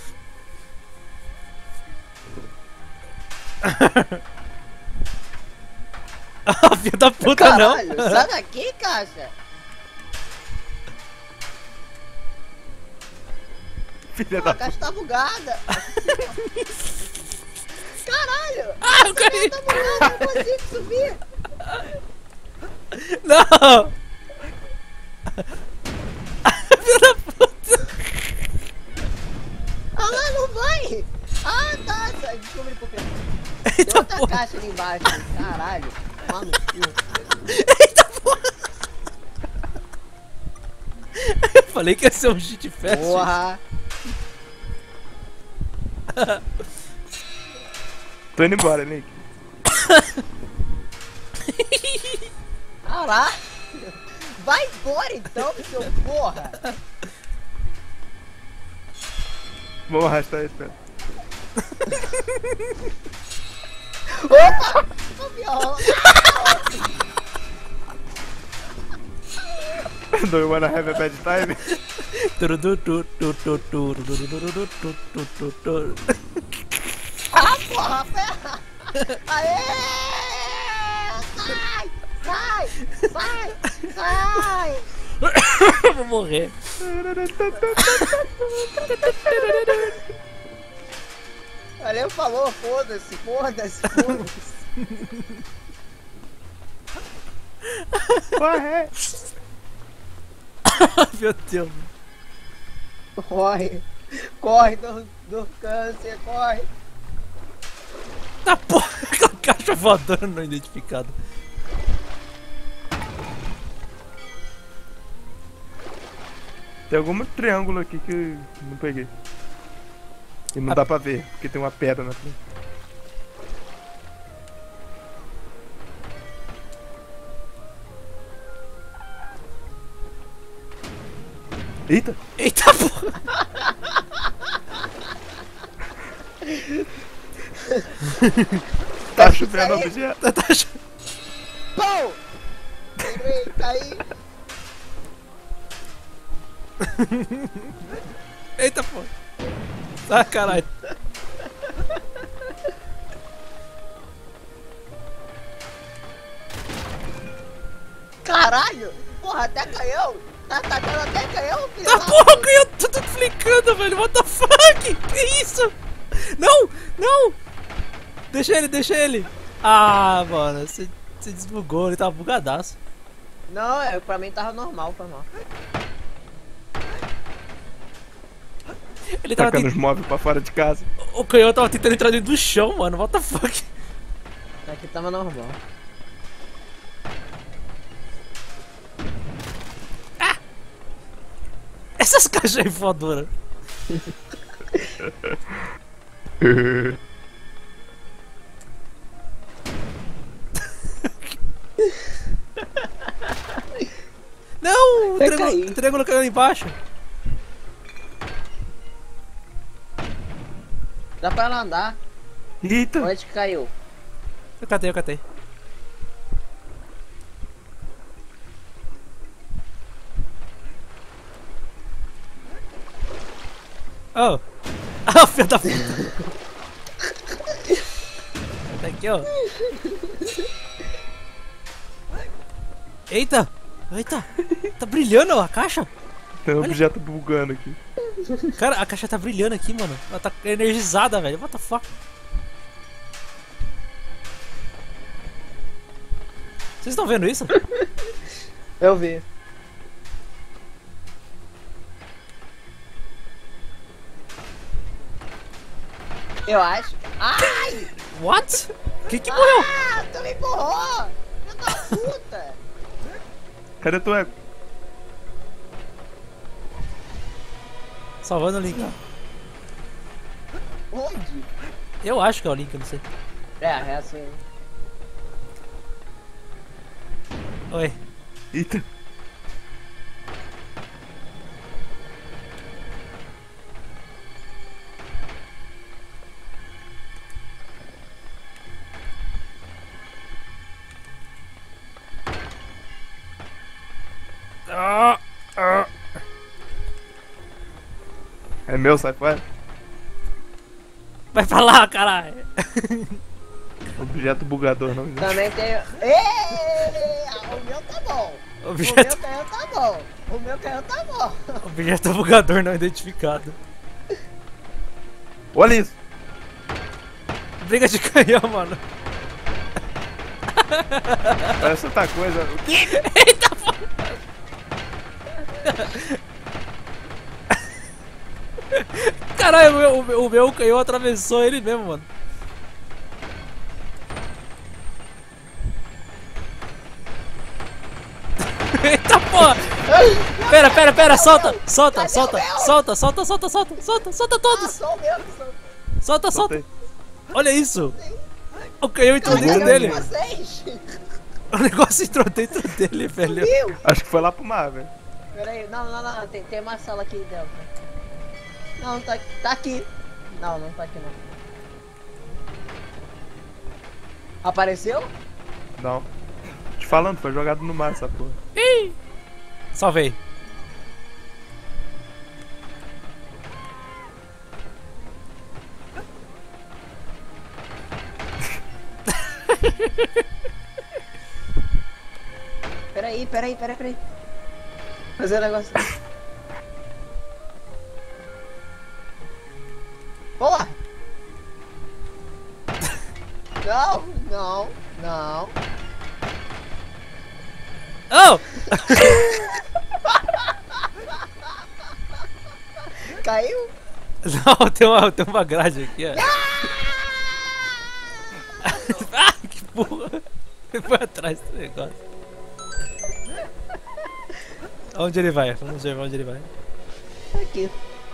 Ah, filha da puta, Caralho, não. sai daqui, caixa. Filha A da caixa tá bugada. Caralho! Ah, eu caí. Tá bugada, eu não consigo subir. Não! Filha da puta! Ah, lá, não vai! Ah, tá, descobri por quê. Tem Eita outra porra! caixa ali embaixo. Caralho, mano, Eita porra! Eu falei que ia ser um shit fest. porra! Tô indo embora, Nick. Caralho! Vai embora então, seu porra! Vamos arrastar esse pé. Opa! Ô, viola! Do you wanna have a bad time? Ah, porra, pera! Aê! Sai! Sai! Sai! Sai! Eu vou morrer. Valeu, falou, foda-se, foda-se, foda-se. Corre! Meu Deus. Corre! Corre do câncer, corre! Tá porra, aquela caixa voadora não identificada. Tem algum triângulo aqui que eu não peguei. E não dá pra ver, porque tem uma pedra na frente. Eita! Eita porra! Tá chovendo objeto! Tá Pô! Tirei, caí! Eita porra! Ah, caralho! Caralho! Porra, até canhão! Tá atacando até canhão, filho Tá da porra, puta. ganhou tudo clicando, velho. What the fuck? Que isso? Não, não. Deixa ele. Ah, mano, você desbugou, ele tava bugadaço. Não, pra mim tava normal, foi mal. Ele tava Tacando os móveis pra fora de casa. O canhão tava tentando entrar dentro do chão, mano. What the fuck? Aqui tava normal. Essas caixas aí fodoras. Não! Vai cair. O triângulo caiu lá embaixo. Dá pra ela andar. Eita! Onde que caiu? Eu catei. Oh! Ah, filho da puta! Tá aqui, ó. Eita! Tá brilhando a caixa? Tem um objeto bugando aqui. Cara, a caixa tá brilhando aqui, mano. Ela tá energizada, velho. What the fuck? Vocês estão vendo isso? Eu vi. Eu acho. Ai! What? Que morreu? Ah, tu me empurrou! Filho da puta! Cadê tu ego? Salvando o Link. Onde? Eu acho que é o Link, eu não sei. É assim. Oi. Eita! É meu, sai fora. Vai pra lá, caralho. Objeto bugador, não. Também tem. Ei! O meu tá bom. Objeto... O meu canhão tá bom. O meu canhão tá bom. Objeto bugador não identificado. Olha isso! Briga de canhão, mano. Parece outra coisa. Eita porra! Caralho, o meu canhão atravessou ele mesmo, mano. Eita porra! Pera, solta todos! Só o meu que sou. Solta! Olha isso! O canhão entrou dentro dele! Vocês? O negócio entrou dentro dele, velho. Viu? Acho que foi lá pro mar, velho. Pera aí, não, tem uma sala aqui dentro. Não, tá aqui. Não tá aqui não. Apareceu? Não. Te falando, foi jogado no mar essa porra. Ih! Salvei. Peraí. Fazer um negócio. Porra! Não. Oh! Caiu? Não, tem uma grade aqui, ó. Ah, que porra! Foi atrás do negócio. Onde ele vai? Vamos ver onde ele vai. Aqui.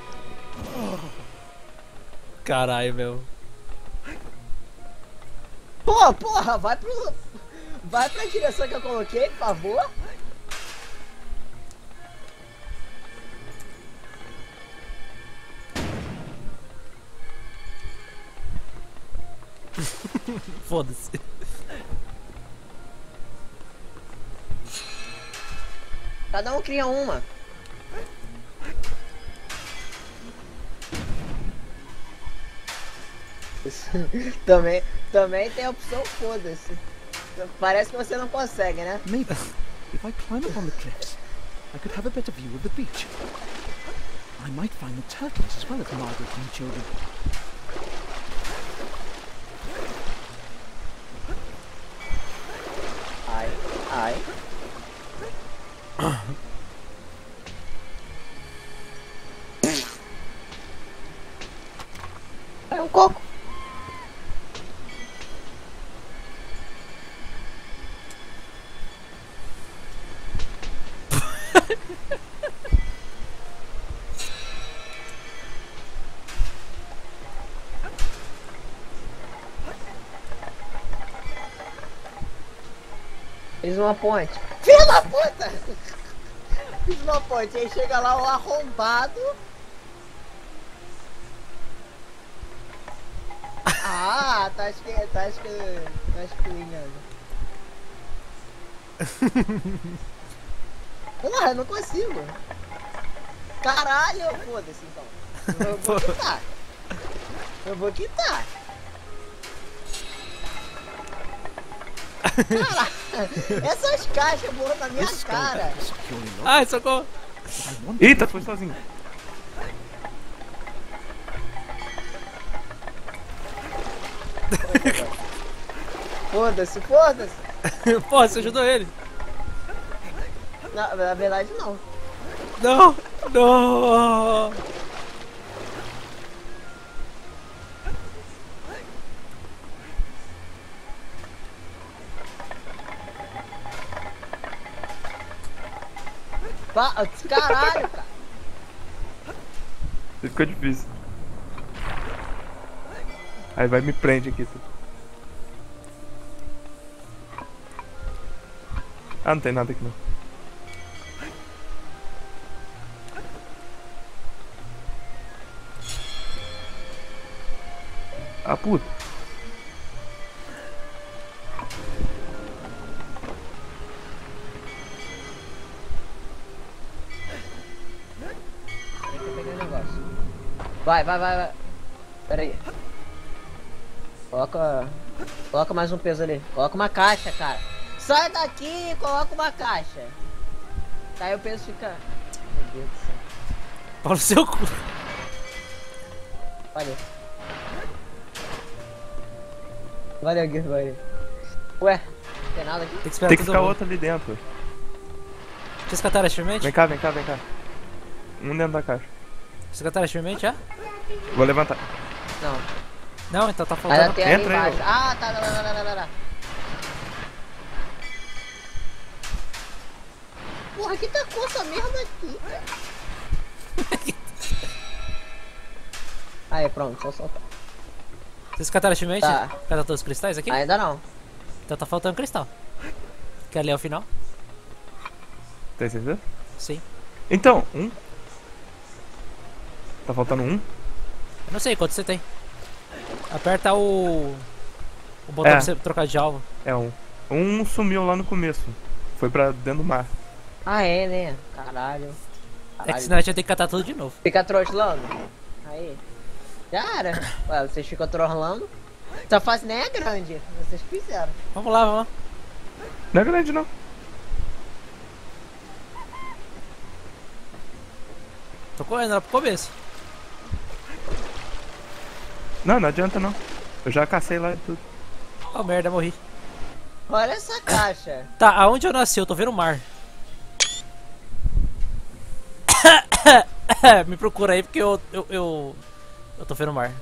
Caralho, meu. Porra, vai pra direção que eu coloquei, por favor. Foda-se. Cada um cria uma. também tem a opção foda-se. Parece que você não consegue, né? Maybe if I climb up on the cliffs, I could have a better view of the beach. I might find the turtles as well as Margaret and the children. Ai, ai. É um coco. Fiz uma ponte. Filho da puta! Fiz uma ponte, aí chega lá o arrombado. Ah, tá esquinhando. Porra, eu não consigo. Caralho, foda-se então. Eu vou quitar. Eu vou quitar. Caralho, essas caixas voam na minha cara. Ai, socorro! Eita, foi sozinho. Foda-se, foda-se. Pô, você ajudou ele. Na verdade, não. Não, não. Caralho, cara. Ficou difícil. Aí vai me prende aqui. Ah, não tem nada aqui não. Ah, puta. Tem que pegar o negócio. Vai. Pera aí. Coloca mais um peso ali. Coloca uma caixa, cara. Sai daqui e coloca uma caixa. Aí o peso fica... Meu Deus do céu. Pau no seu cu. Valeu. Valeu, Gui, valeu. Ué, não tem nada aqui? Tem que esperar Tem que todo ficar mundo. outro ali dentro. Vocês cataram a semente? Vem cá. Um dentro da caixa. Vocês cataram a semente já? Vou levantar. Não. Não, então tá Ainda faltando. tem ali Entra aí, embaixo. Ah, tá. Porra, que tacou essa merda aqui, cara? Aí, pronto, só soltar. Vocês cataram a semente? Tá. Cataram todos os cristais aqui? Ainda não. Então tá faltando cristal. Quer ler o final? Tem certeza? Sim. Então, um. Tá faltando um? Eu não sei quanto você tem. Aperta o botão pra você trocar de alvo. É um. Um sumiu lá no começo. Foi pra dentro do mar. Ah, é, né? Caralho. É que senão a gente vai ter que catar tudo de novo. Fica trollando. Aí. Já era. Ué, vocês ficam trollando. Essa fase nem é grande. Vocês fizeram. Vamos lá. Não é grande não. Tô correndo lá pro começo. Não adianta não. Eu já cacei lá e tudo. Oh merda, morri. Olha essa caixa. Tá, aonde eu nasci? Eu tô vendo o mar. Me procura aí porque eu tô vendo o mar.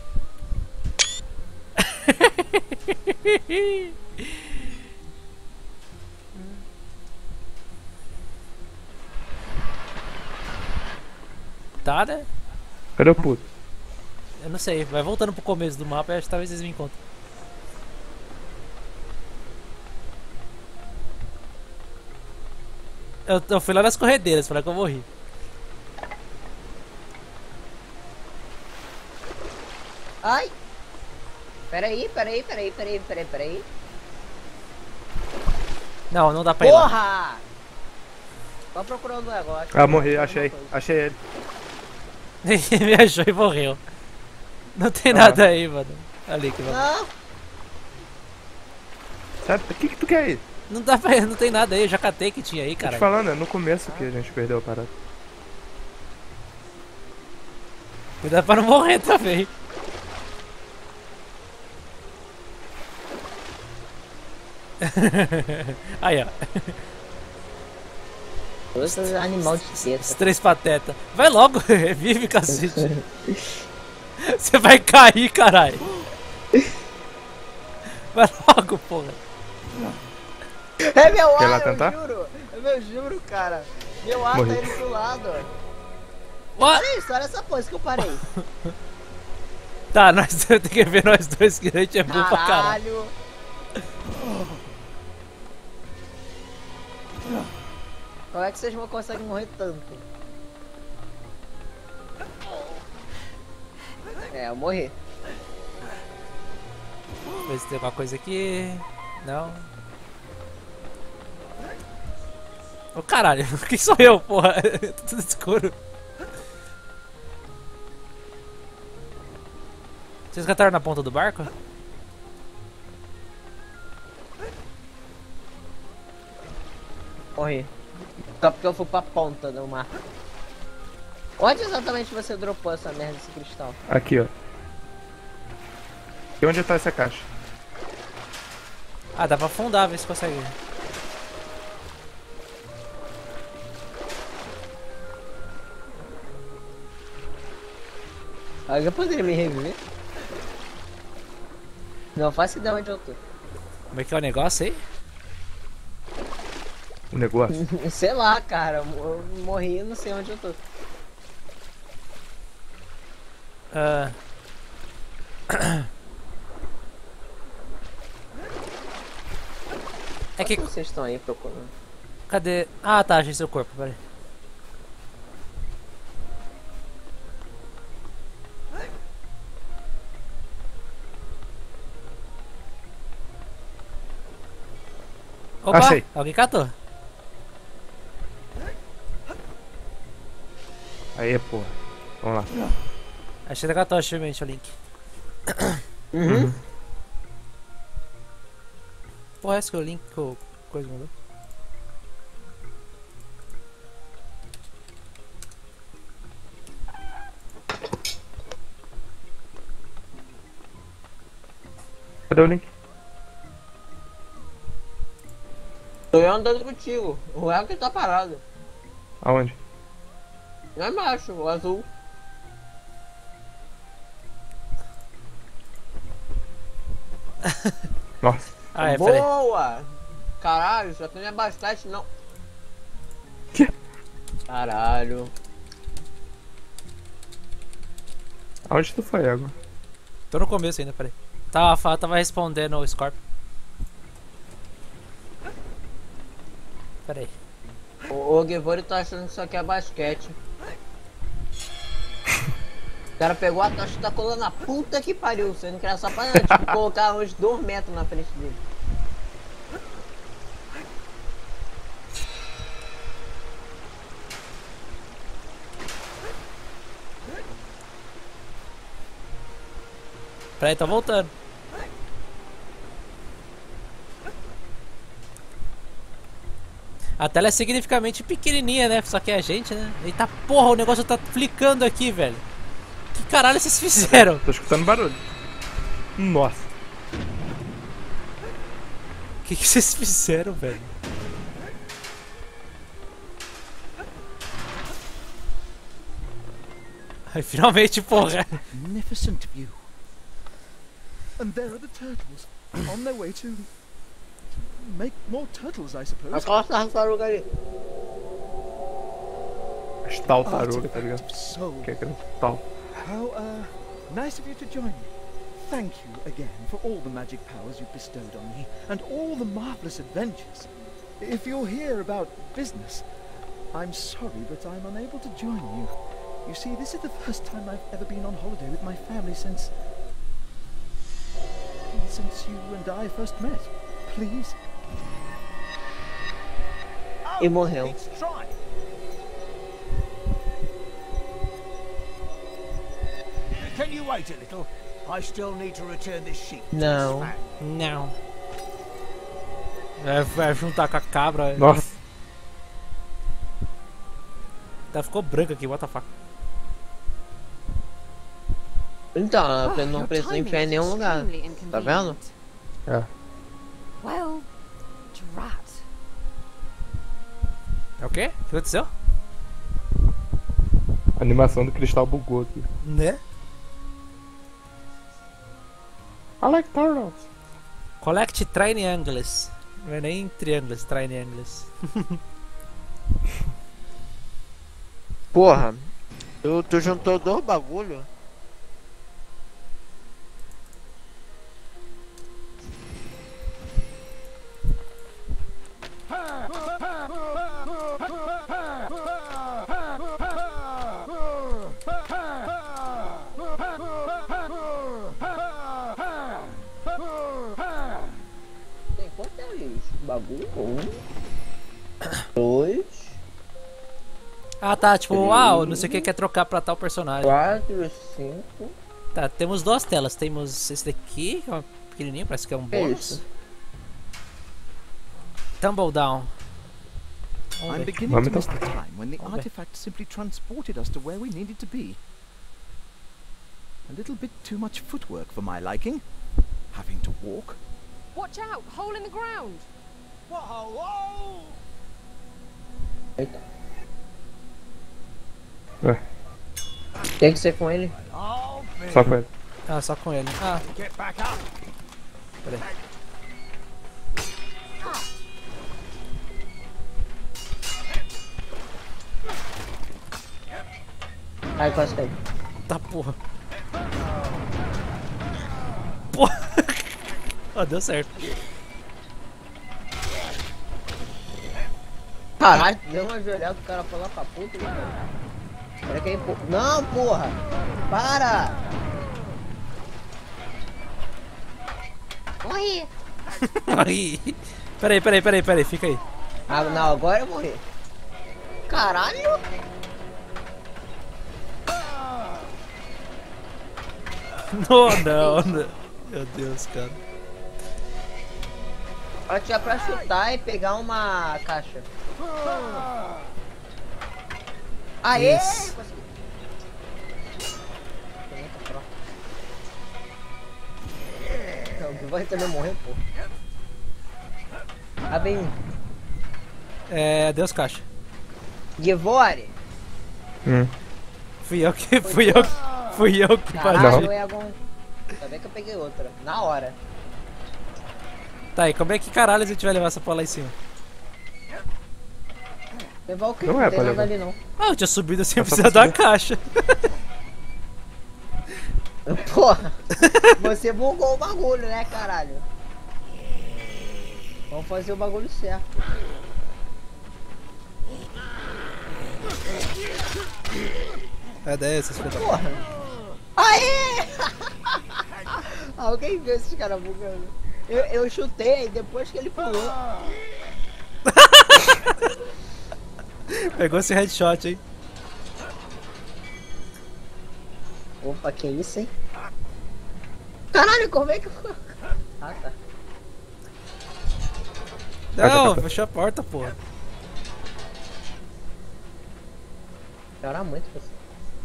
Tá, né? Cadê o puto? Eu não sei, vai voltando pro começo do mapa e acho que talvez vocês me encontrem. Eu fui lá nas corredeiras, falei que eu morri. Ai. Peraí. Não dá pra ir lá. Porra! Tô procurando um negócio. Ah, morri, achei ele. Ele me achou e morreu. Não tem nada aí, mano. Ali que vai. Não. Sabe, o que tu quer aí? Não dá pra ir, não tem nada aí, eu já catei que tinha aí, Tô te cara. falando, é no começo que a gente perdeu a parada. Cuidado pra não morrer também. Aí, ó. Outro animal de Os teta. 3 patetas. Vai logo, revive, cacete. Você vai cair, caralho. Vai logo, porra. É meu Quer lá ar, tentar? eu juro, cara. Meu ar Morri. tá indo pro lado. What? Olha isso, olha essa pose que eu parei. Tá, nós temos que ver nós dois que a gente é bom pra caralho. Caralho. Como é que vocês vão conseguir morrer tanto? É, eu morri. Ver se tem alguma coisa aqui. Não. Ô caralho, quem sou eu, porra? Tá tudo escuro. Vocês cantaram na ponta do barco? Morri. Só porque eu fui pra ponta do mar. Onde exatamente você dropou essa merda desse cristal? Aqui, ó. E onde tá essa caixa? Ah, dá pra afundar, ver se consegue. Alguém poderia me reviver? Não faço ideia onde eu tô. Como é que é o negócio aí? O negócio. Sei lá, cara. Eu morri e não sei onde eu tô. Ah. É que. Como vocês estão aí procurando? Cadê? Ah, tá, achei seu corpo, peraí. Opa, Achei. alguém catou. Aí, porra. Vamos lá. Achei da catou, achei o link. Uhum. Porra, esse que é o link que o coisa mandou. Cadê o link? Tô eu andando contigo. O real que tá parado. Aonde? Lá embaixo, o azul. Nossa. Ah, é, peraí. Boa! Caralho, isso aqui não é basquete, não. Que? Caralho. Aonde tu foi, Água? Tô no começo ainda, peraí. Tava respondendo o Scorpio. Peraí. O Gevori tá achando que isso aqui é basquete. O cara pegou a tocha e tá colando na puta que pariu, sendo que era só pra tipo, colocar uns 2 metros na frente dele. Peraí, tá voltando. A tela é significativamente pequenininha, né? Só que é a gente, né? Eita porra, o negócio tá flicando aqui, velho. Que caralho vocês fizeram? Tô escutando barulho. Nossa. O que vocês fizeram, velho? Ai, finalmente, porra. Magnificent view. And there are the turtles on their way to make more turtles, I suppose. Mas qual essa tartaruga ali? As tal taruga, tá Artifact ligado? of soul. Que é aquele tal. How nice of you to join me. Thank you again for all the magic powers you've bestowed on me and all the marvelous adventures. If you're here about business, I'm sorry, but I'm unable to join you. You see, this is the first time I've ever been on holiday with my family since you and I first met. Please. E morreu. Can you wait a little? I still need to return this sheep. to Não. its fan. Não. Vai juntar com a cabra. Nossa. Ela ficou branca aqui, what the fuck. Então, ela não precisa enfiar em nenhum lugar. Tá vendo? É. Well, drat. É o quê? O que aconteceu? A animação do cristal bugou aqui. Né? I like turtles. Collect triangles. Não é nem triangles, triangles. Porra, tu juntou 2 bagulho? Tem quantos bagulho? 1, 2, Ah, tá, tipo, não sei o que quer trocar pra tal personagem. 4, 5. Tá, temos 2 telas. Temos esse daqui, que é uma pequenininho, parece que é um Que bônus. isso? Tumble down. Vamos I'm ver. beginning Vamos to miss então. the time when the Vamos ver. artifact simply transported us to where we needed to be. A little bit too much footwork for my liking. Having to walk. Watch out! Hole in the ground! Eita. Ué, Tem que ser com ele? só com ele. Ah, só com ele. Ah, peraí. Ai, quase caiu. Tá porra. Porra. Ó, deu certo. Caralho, deu uma joelhada do cara falar pra puta. Pera que aí, não, porra! Para! Morri! Aí. Peraí, fica aí. Ah, não, agora eu morri. Caralho! Não. Meu Deus, cara. Ela tinha pra chutar e pegar uma caixa. Aê! Isso. Consegui. O vai também morrer, pô. Ah, bem. Deus caixa. Givore! Fui eu que parei. Caralho, Egon. Ainda bem que eu peguei outra. Na hora. Tá, e como é que caralho a gente vai levar essa porra lá em cima? Levar o que? Não Não é tem pra nada levar. ali não. Ah, eu tinha subido sem É só precisar da subir. caixa. Porra! Você bugou o bagulho, né, caralho? Vamos fazer o bagulho certo. Cadê esses filhos da puta? Porra! Aê! Alguém viu esses caras bugando? Eu chutei depois que ele pulou. Pegou esse headshot, hein? Opa, que isso, hein? Caralho, como é que eu... Ah, tá. Não, fechou a porta, porra. Chorar muito, pessoal.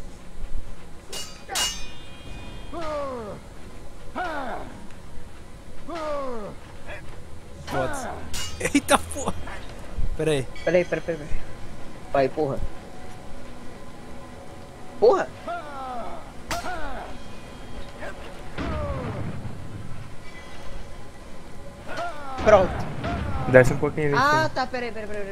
Foda-se. Eita porra. Pera aí. Peraí. Vai, porra. Porra! Pronto. Desce um pouquinho ali. Ah, tá, peraí.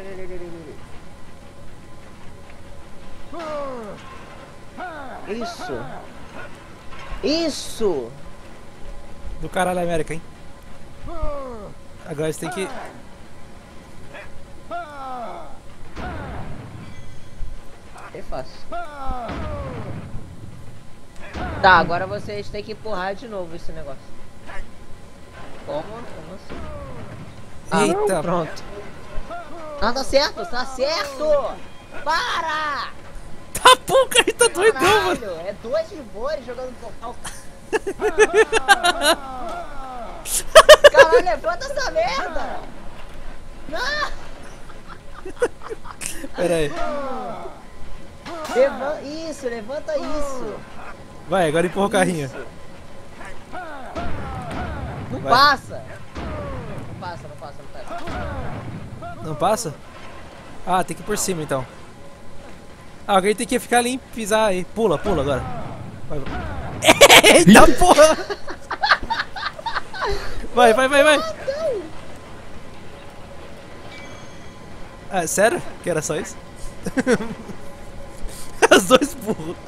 Isso! Do caralho, América, hein? Agora você tem que... É fácil. Tá, agora vocês têm que empurrar de novo esse negócio. Como assim? Ah, Eita. pronto. Não, tá certo! Para! Tá bom, cara, tá doidão, mano. Caralho, é 2 Givores jogando portal. Caralho, levanta essa merda! Não! Pera aí. Levanta isso! Vai, agora empurra o carrinho. Não Vai. passa! Não passa. Não passa? Ah, tem que ir por cima então. Ah, alguém tem que ficar ali e pisar aí. Pula agora. Vai. Eita porra! Vai. Ah, sério? Que era só isso? Os dois burros.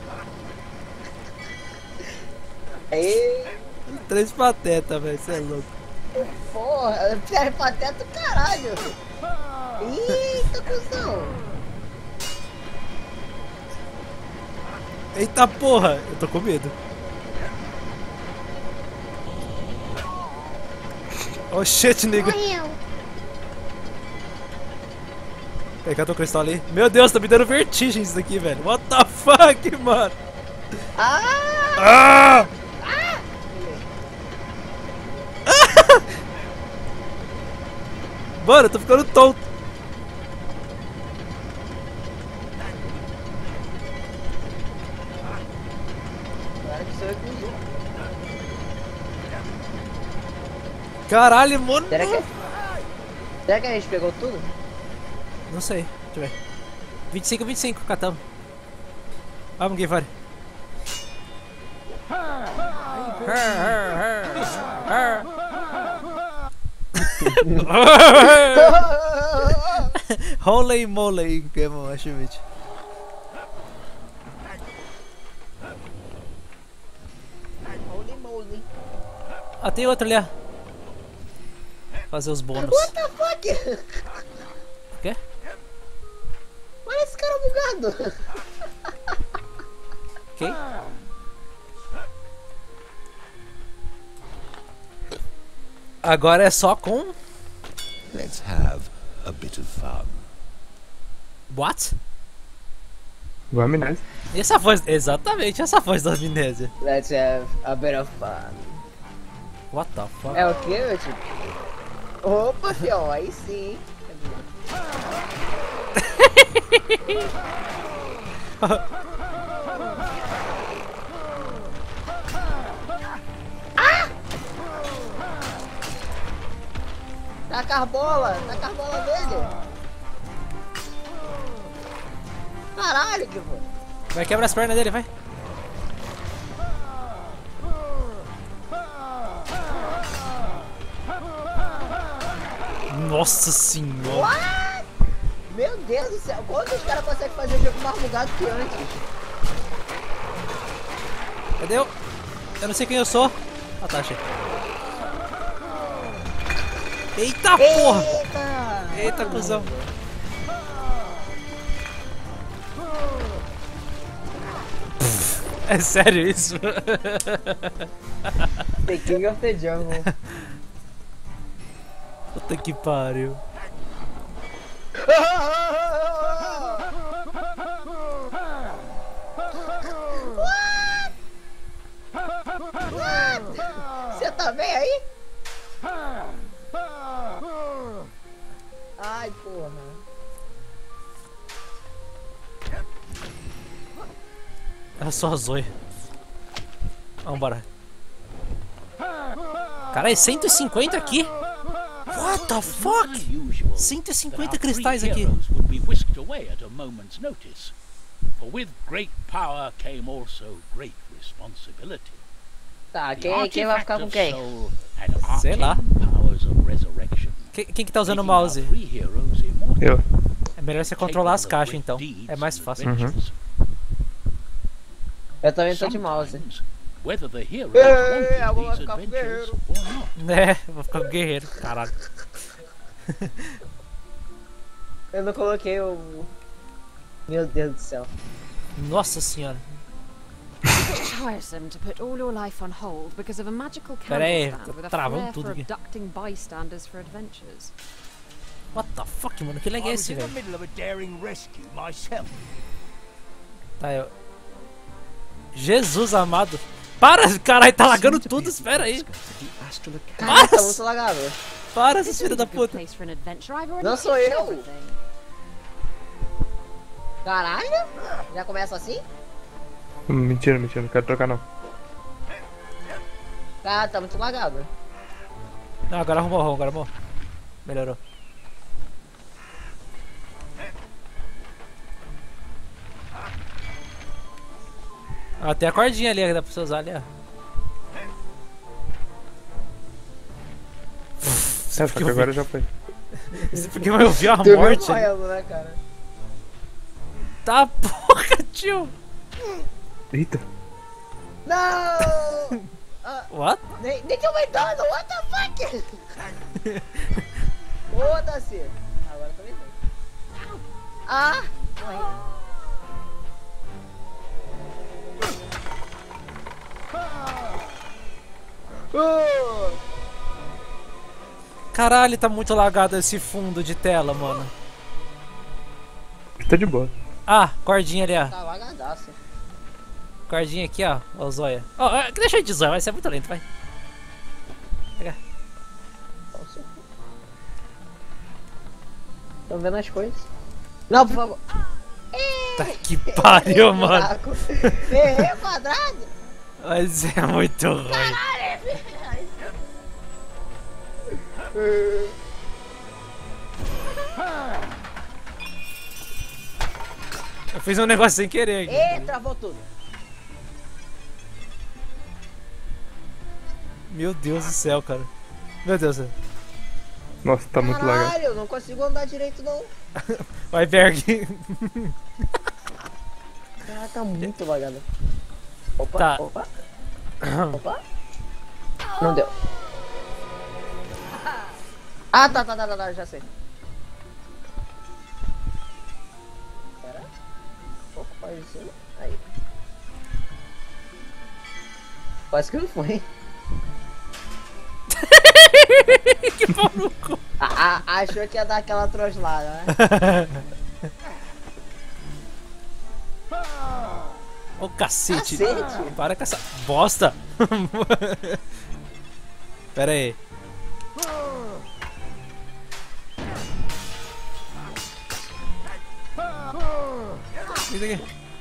Aí, 3 patetas, velho. Você é louco. porra, pera, pateta do caralho. Eita, cuzão. Eita porra! Eu tô com medo. Oh shit, nigga. Pegar teu cristal ali. Meu Deus, tá me dando vertigem isso daqui, velho. What the fuck, mano? Ah! Mano, eu tô ficando tonto. Caralho, mano. Será que a gente pegou tudo? Não sei, deixa eu ver. 25, catamos. Vamos, Guivari. Holy moly, game, acho que Holy moly. Ah, tem outro ali, ó. Fazer os bônus. What the fuck? O quê? Olha esse cara bugado. Quem? Agora é só com... Let's have a bit of fun. What? O Amnésia. E essa voz... Exatamente, essa voz da amnésia. Let's have a bit of fun. What the fuck? É o que, meu tipo? Opa, fião, aí sim. Taca a bola dele. Caralho, que foi? Vai, quebra as pernas dele, vai. Nossa senhora. What? Meu Deus do céu, como que os caras conseguem fazer o jogo mais bugado que antes? Cadê eu? Eu não sei quem eu sou. Ah, tá, achei. Eita porra! Eita, cuzão. É sério isso? The King of the Jungle. Puta que pariu. Você tá bem aí? Ai, porra. É só a Zoe. Vambora. Caralho, 150 aqui? What the fuck? 150 cristais aqui. For with great power came also great responsibility. Tá, quem vai ficar com quem? Sei lá. Quem que tá usando o mouse? Eu. É melhor você controlar as caixas então. É mais fácil. Uhum. Eu também tô de mouse. Eu vou ficar com o guerreiro. É, vou ficar com o guerreiro, caralho. Eu não coloquei o... Meu Deus do céu. Nossa senhora. It's tiresome to put all your life on hold because of a magical Pera aí, candle stand with a travando flair tudo for aqui. abducting bystanders for adventures. What the fuck, mano? Que lag é esse, velho? Tá, eu... Jesus amado. Para, caralho, tá lagando tudo, espera aí. Caraca, tá muito lagado. Para, esses filhos da puta. Não sou eu. Caralho? Já começa assim? Mentira, mentira, não quero trocar não. Ah, tá muito lagado. Não, agora arrumou, agora arrumou. Melhorou. Ah, tem a cordinha ali que dá pra você usar ali, ó. Só que agora já foi. Isso porque vai ouvir a Tu viu morte. correndo, né, cara? Tá porra, tio. Eita. Não! What? Nem tinha aumentado, what the fuck? Foda-se. Agora também tem. Ah! Morri. Caralho, tá muito lagado esse fundo de tela, mano. Tá de boa. Ah, cordinha ali, ó. Tá lagadaço. Cordinha aqui, ó. Ó, o zóia. Ó, deixa eu de zóia, vai ser muito lento, vai. Pega. Tô vendo as coisas. Não, por favor. Tá que pariu, mano. Errei o quadrado. Mas é muito ruim. Eu fiz um negócio sem querer aqui. Ê, travou tudo. Meu Deus do céu, cara. Meu Deus do céu. Nossa, tá muito lagado. Caralho, eu não consigo andar direito não. Vai, Berg. Cara, tá muito lagado. Opa, Tá. opa. Opa. Não deu. Ah, tá, já sei. Pera. Um pouco mais em cima. Aí. Quase que não foi. Que pau no cu. Achou que ia dar aquela troslada, né? Ô, cacete. Cacete. Para com essa bosta. Pera aí. Isso aqui.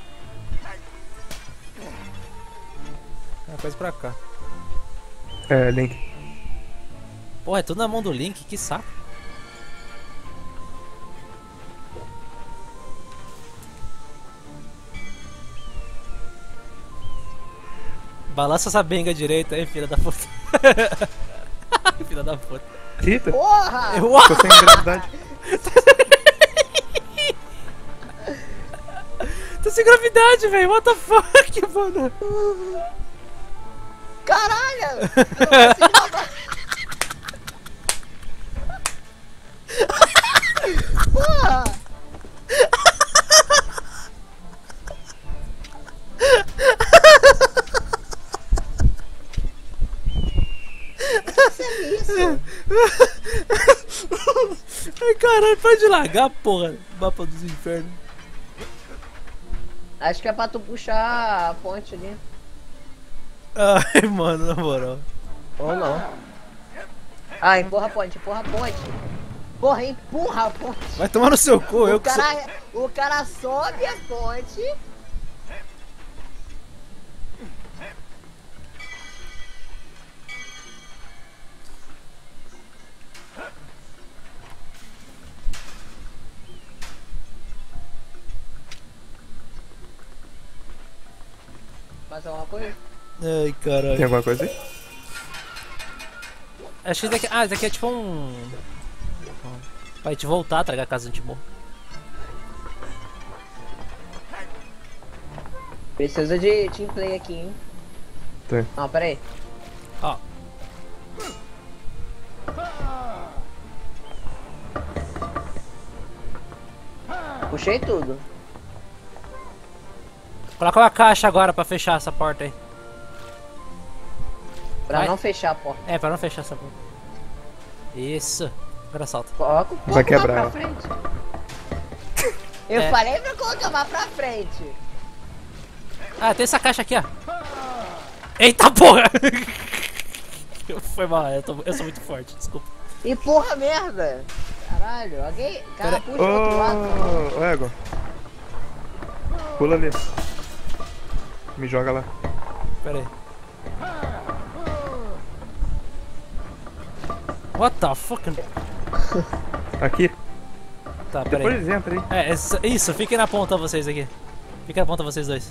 Uma coisa pra cá. É, Link. Porra, é tudo na mão do Link, que saco. Balança essa benga direita aí, filha da puta. Filha da puta. Eita! Porra! Tô sem gravidade. Tô sem gravidade, velho. What the fuck, mano? Caralho! Eu não consigo Porra! Ai, caralho, pode largar, porra. Mapa dos infernos. Acho que é pra tu puxar a ponte ali. Ai, mano, na moral. Ou não. Ah, empurra a ponte, empurra a ponte. Porra, empurra a ponte. Vai tomar no seu cu, eu que sou... O cara sobe a ponte. Mais alguma coisa? Ai, caralho. Tem alguma coisa aí? Acho que isso daqui... Ah, isso daqui é tipo um... Pra gente voltar, tá ligado? Caso a gente morra. Precisa de team play aqui, hein? Tem. Não, pera aí. Ó. Puxei tudo. Coloca uma caixa agora pra fechar essa porta aí. Pra Vai. não fechar a porta. É, pra não fechar essa porta. Isso. Agora salta. Coloca um pouco Vai quebrar lá ela. pra frente. Eu É. falei pra colocar mais pra frente. Ah, tem essa caixa aqui, ó. Eita porra! Foi mal, eu sou muito forte, desculpa. E porra merda. Caralho, alguém... Cara, puxa o outro lado. Ô, Ego. Pula ali. Me joga lá. Pera aí. What the fuck? Aqui. Tá, pera aí. Depois entra aí. Isso, fiquem na ponta vocês aqui. Fiquem na ponta vocês dois.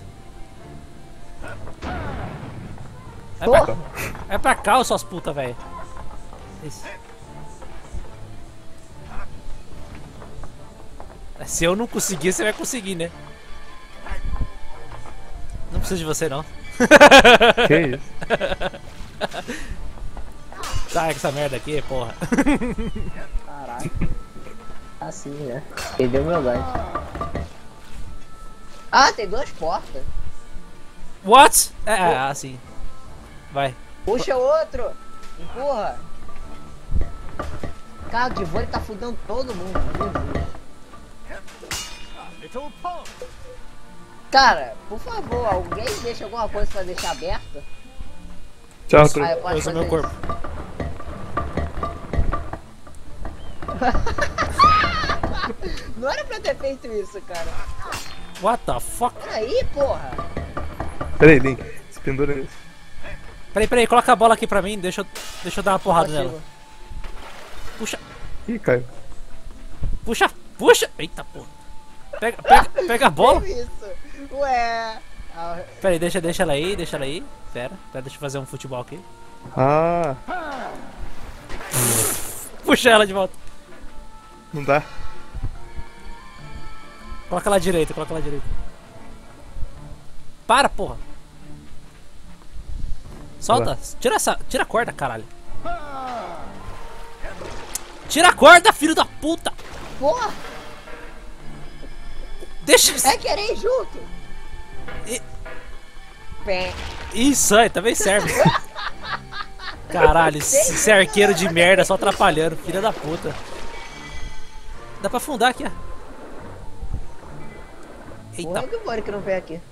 É pra cá, suas putas, velho. Isso. Se eu não conseguir, você vai conseguir, né? Não preciso de você, não. Que isso? Sai com essa merda aqui, porra. Caraca. Assim, né? Perdeu meu gancho. Ah, tem 2 portas. What? Assim. Vai. Puxa outro. Empurra. Cara, o de vôlei tá fudendo todo mundo. Cara, por favor, alguém deixa alguma coisa pra deixar aberta? Tchau, Ah, eu posso usa fazer meu corpo. Não era pra ter feito isso, cara. What the fuck? Peraí, porra. Peraí, Link. Se pendura nisso. Peraí, coloca a bola aqui pra mim, deixa eu dar uma porrada Consigo. nela. Puxa, Ih, caiu. puxa! Eita porra. Pega a bola. Que isso? Ué. Ah, Peraí, deixa ela aí. Pera, deixa eu fazer um futebol aqui. Ah, Puxa ela de volta. não dá. Coloca lá direito. Para, porra. Solta. Tira a corda, caralho. Tira a corda, filho da puta. porra. Deixa. É querer ir junto. Pé. Isso aí, também serve. Caralho, esse arqueiro de merda só atrapalhando, filha da puta. Dá pra afundar aqui, ó. Eita. Porra que mora que não vem aqui.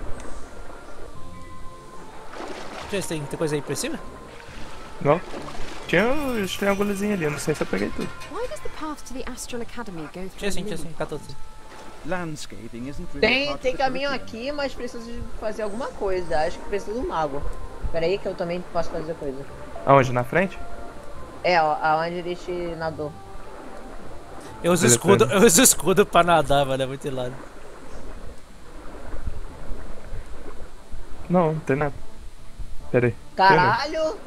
Deixa eu ver se tem coisa aí por cima. Não. Tinha os triângulozinhos ali, eu não sei se eu peguei tudo. Why does the path to the Astral Academy go through Tinha sim, 14. Landscaping isn't really Tem, part tem of the caminho curriculum. aqui, mas preciso de fazer alguma coisa. Acho que precisa de um mago. Pera aí que eu também posso fazer coisa. Aonde? Na frente? É, ó, aonde ele te nadou. Eu uso escudo pra nadar, mano, é muito hilário. Não, não tem nada. Pera aí. Caralho!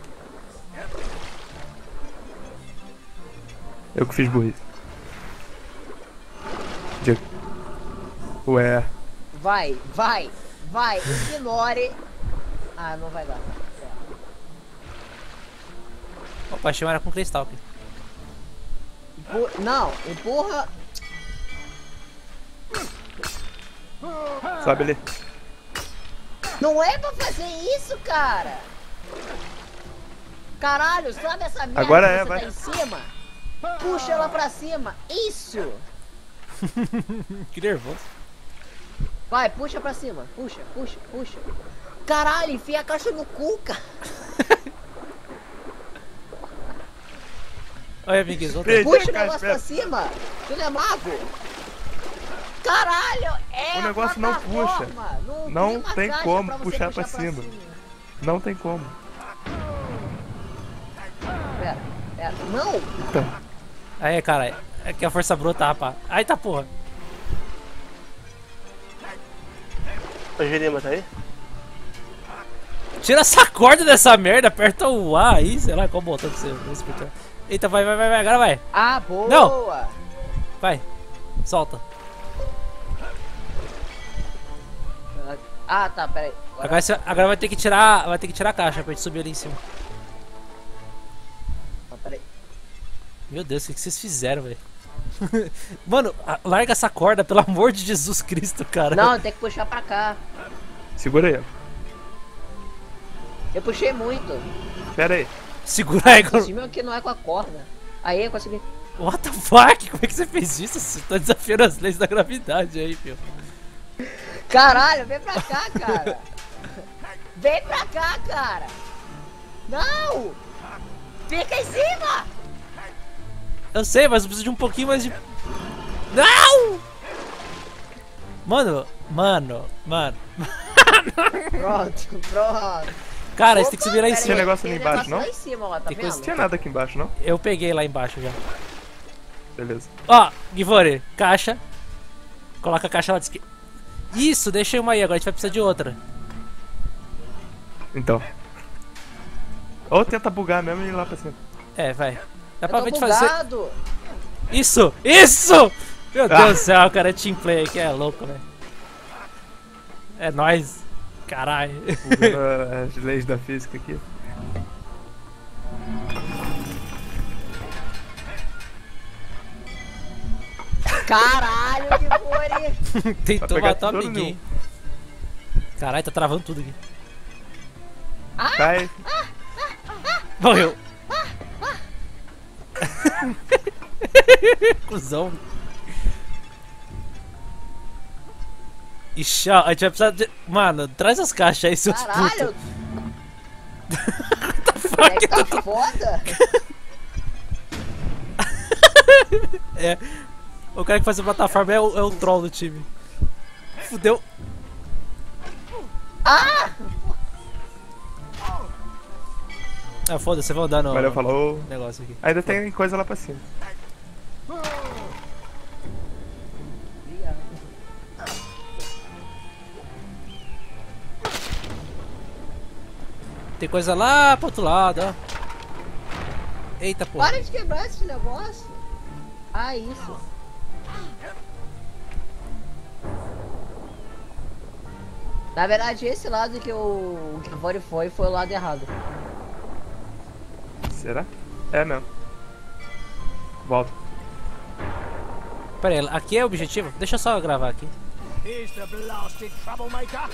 Eu que fiz burrice. Ué. Vai, ignore. Ah, não vai dar. Opa, achei uma era com cristal aqui. Não, empurra. Sobe ali. Não é pra fazer isso, cara! Caralho, sabe essa merda Agora que é, você vai. tá em cima? Puxa ela pra cima, isso! Que nervoso. Vai, puxa pra cima, puxa. Caralho, enfia a caixa no cu, cara! Olha, amiguinhos, volta. Puxa o negócio pra cima! Tu não é mago? Caralho, é O negócio não puxa. plataforma, Não uma tem caixa como pra você puxar pra cima. Não tem como. Pera, não! Aí, cara, é que a força bruta, rapaz. Aí tá porra. O Jerima tá aí? Tira essa corda dessa merda, aperta o A aí, sei lá qual botão que você usa. Eita, vai, agora vai. Ah, boa! Não. Vai, solta. Ah, tá, pera aí. Agora vai ter que tirar a caixa pra gente subir ali em cima. Ah, pera aí. Meu Deus, o que vocês fizeram, velho? Mano, larga essa corda, pelo amor de Jesus Cristo, cara. Não, tem que puxar pra cá. Segura aí. Eu puxei muito. Pera aí. Segura aí. Esse meu aqui não é com a corda. Aí, eu consegui. What the fuck? Como é que você fez isso? Você tá desafiando as leis da gravidade aí, meu. Caralho, vem pra cá, cara. Vem pra cá, cara. Não! Fica em cima! Eu sei, mas eu preciso de um pouquinho mais de... Não! Mano. Pronto, pronto. Cara, você tem que subir lá em Tinha cima. negócio ali embaixo, não? Lá em cima, ó, tá Tem vendo? coisa- Não tinha nada aqui embaixo, não? Eu peguei lá embaixo já. Beleza. Ó, Givore, caixa. Coloca a caixa lá de esquerda. Isso, deixei uma aí, agora a gente vai precisar de outra. Então. Ou tenta bugar mesmo e ir lá pra cima. É, vai. Dá Eu pra tô ver de fazer. bugado. Isso! Isso! Meu Deus do céu, cara, é team play aqui, é louco, velho. É nóis. Caralho. Bugando as leis da física aqui. Caralho, que porra. Tentou Vai pegar matar o todo amiguinho. Caralho, tá travando tudo aqui. Cai. Morreu. Cusão. Ixi, ó, a gente vai precisar de... Mano, traz as caixas aí, seus putos. Caralho. É que tá foda. É. O cara que faz a plataforma é o troll do time. Fudeu. Ah! Ah, foda-se, vão dar no Valeu, falou. negócio aqui. Ainda tem coisa lá pra cima. Tem coisa lá pro outro lado, ó. Eita, porra. Para de quebrar esse negócio. Ah, isso. Na verdade, esse lado que o Givore foi o lado errado. Será? É mesmo. Volta. Pera aí, aqui é o objetivo? Deixa eu só gravar aqui. Here's the blasted troublemaker.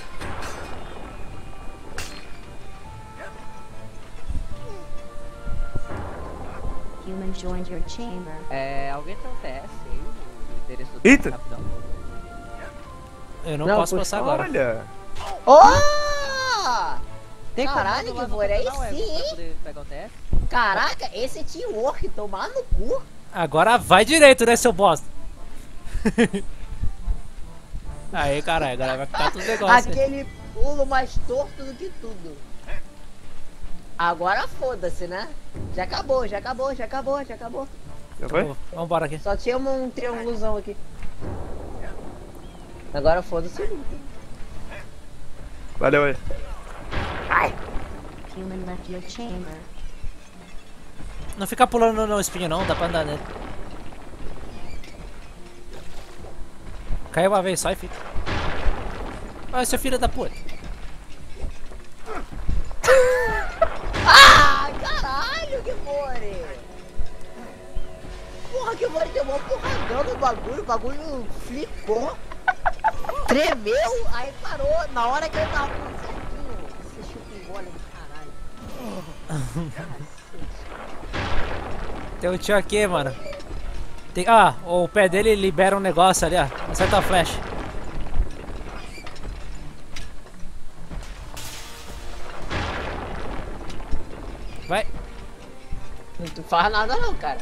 Human joined your chamber. É, alguém tem um TS aí? O endereço do Eita! rapidão. Eu não Não, posso por passar agora. Olha! Oh! Tem Caralho, comando lá no Givore, aí canal, sim, pra hein? poder pegar o TS? Caraca, esse é teamwork, tomar no cu. Agora vai direito, né, seu bosta? Aí, caralho, agora vai ficar tudo negócio. Aquele pulo mais torto do que tudo. Agora foda-se, né? Já acabou, já acabou, já acabou, já acabou. Já foi? Vambora aqui. Só tinha um triângulozão aqui. Agora foda-se. Valeu aí. Human left your chamber. Não fica pulando no espinho não, dá pra andar nele. Caiu uma vez só e fica. Ah, seu filho da puta. Ah, caralho, Givore! Porra, Givore deu uma porradão no bagulho, o bagulho flicou, tremeu, aí parou na hora que ele tava tudo certinho. Você chupa em bola do caralho. Tem um tio aqui, mano. Tem... Ah, o pé dele libera um negócio ali, ó. Acerta a flecha. Vai. Não tu faz nada não, cara.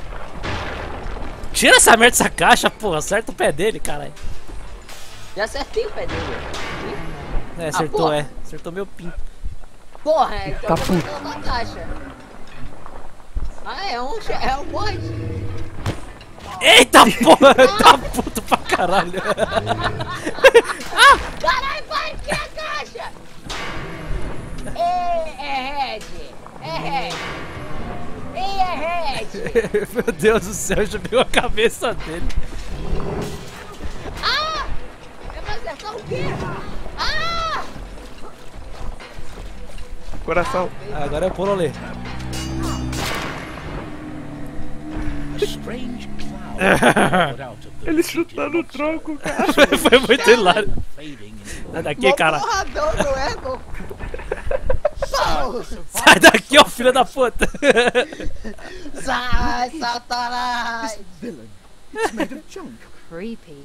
Tira essa merda dessa caixa, porra. Acerta o pé dele, caralho. Já acertei o pé dele. É, acertou, porra. Acertou meu pinto. Porra, é então Tá eu vou botar na caixa. Ah, é um bode. Eita porra, tá puto pra caralho. Caralho, vai, que é a caixa? É Red. É Red. Ei, é Red. Meu Deus do céu, já viu a cabeça dele. Ah! É pra acertar o quê? Ah! Coração. Agora eu pulo ali. A strange cloud put out of the Ele chutando o tronco, cara. Foi muito hilário. fading into Sai daqui, cara. Porradão do Echo. Sai daqui, ó, filho da puta. Sai, Satanás. Villain. It's made of junk. Creepy.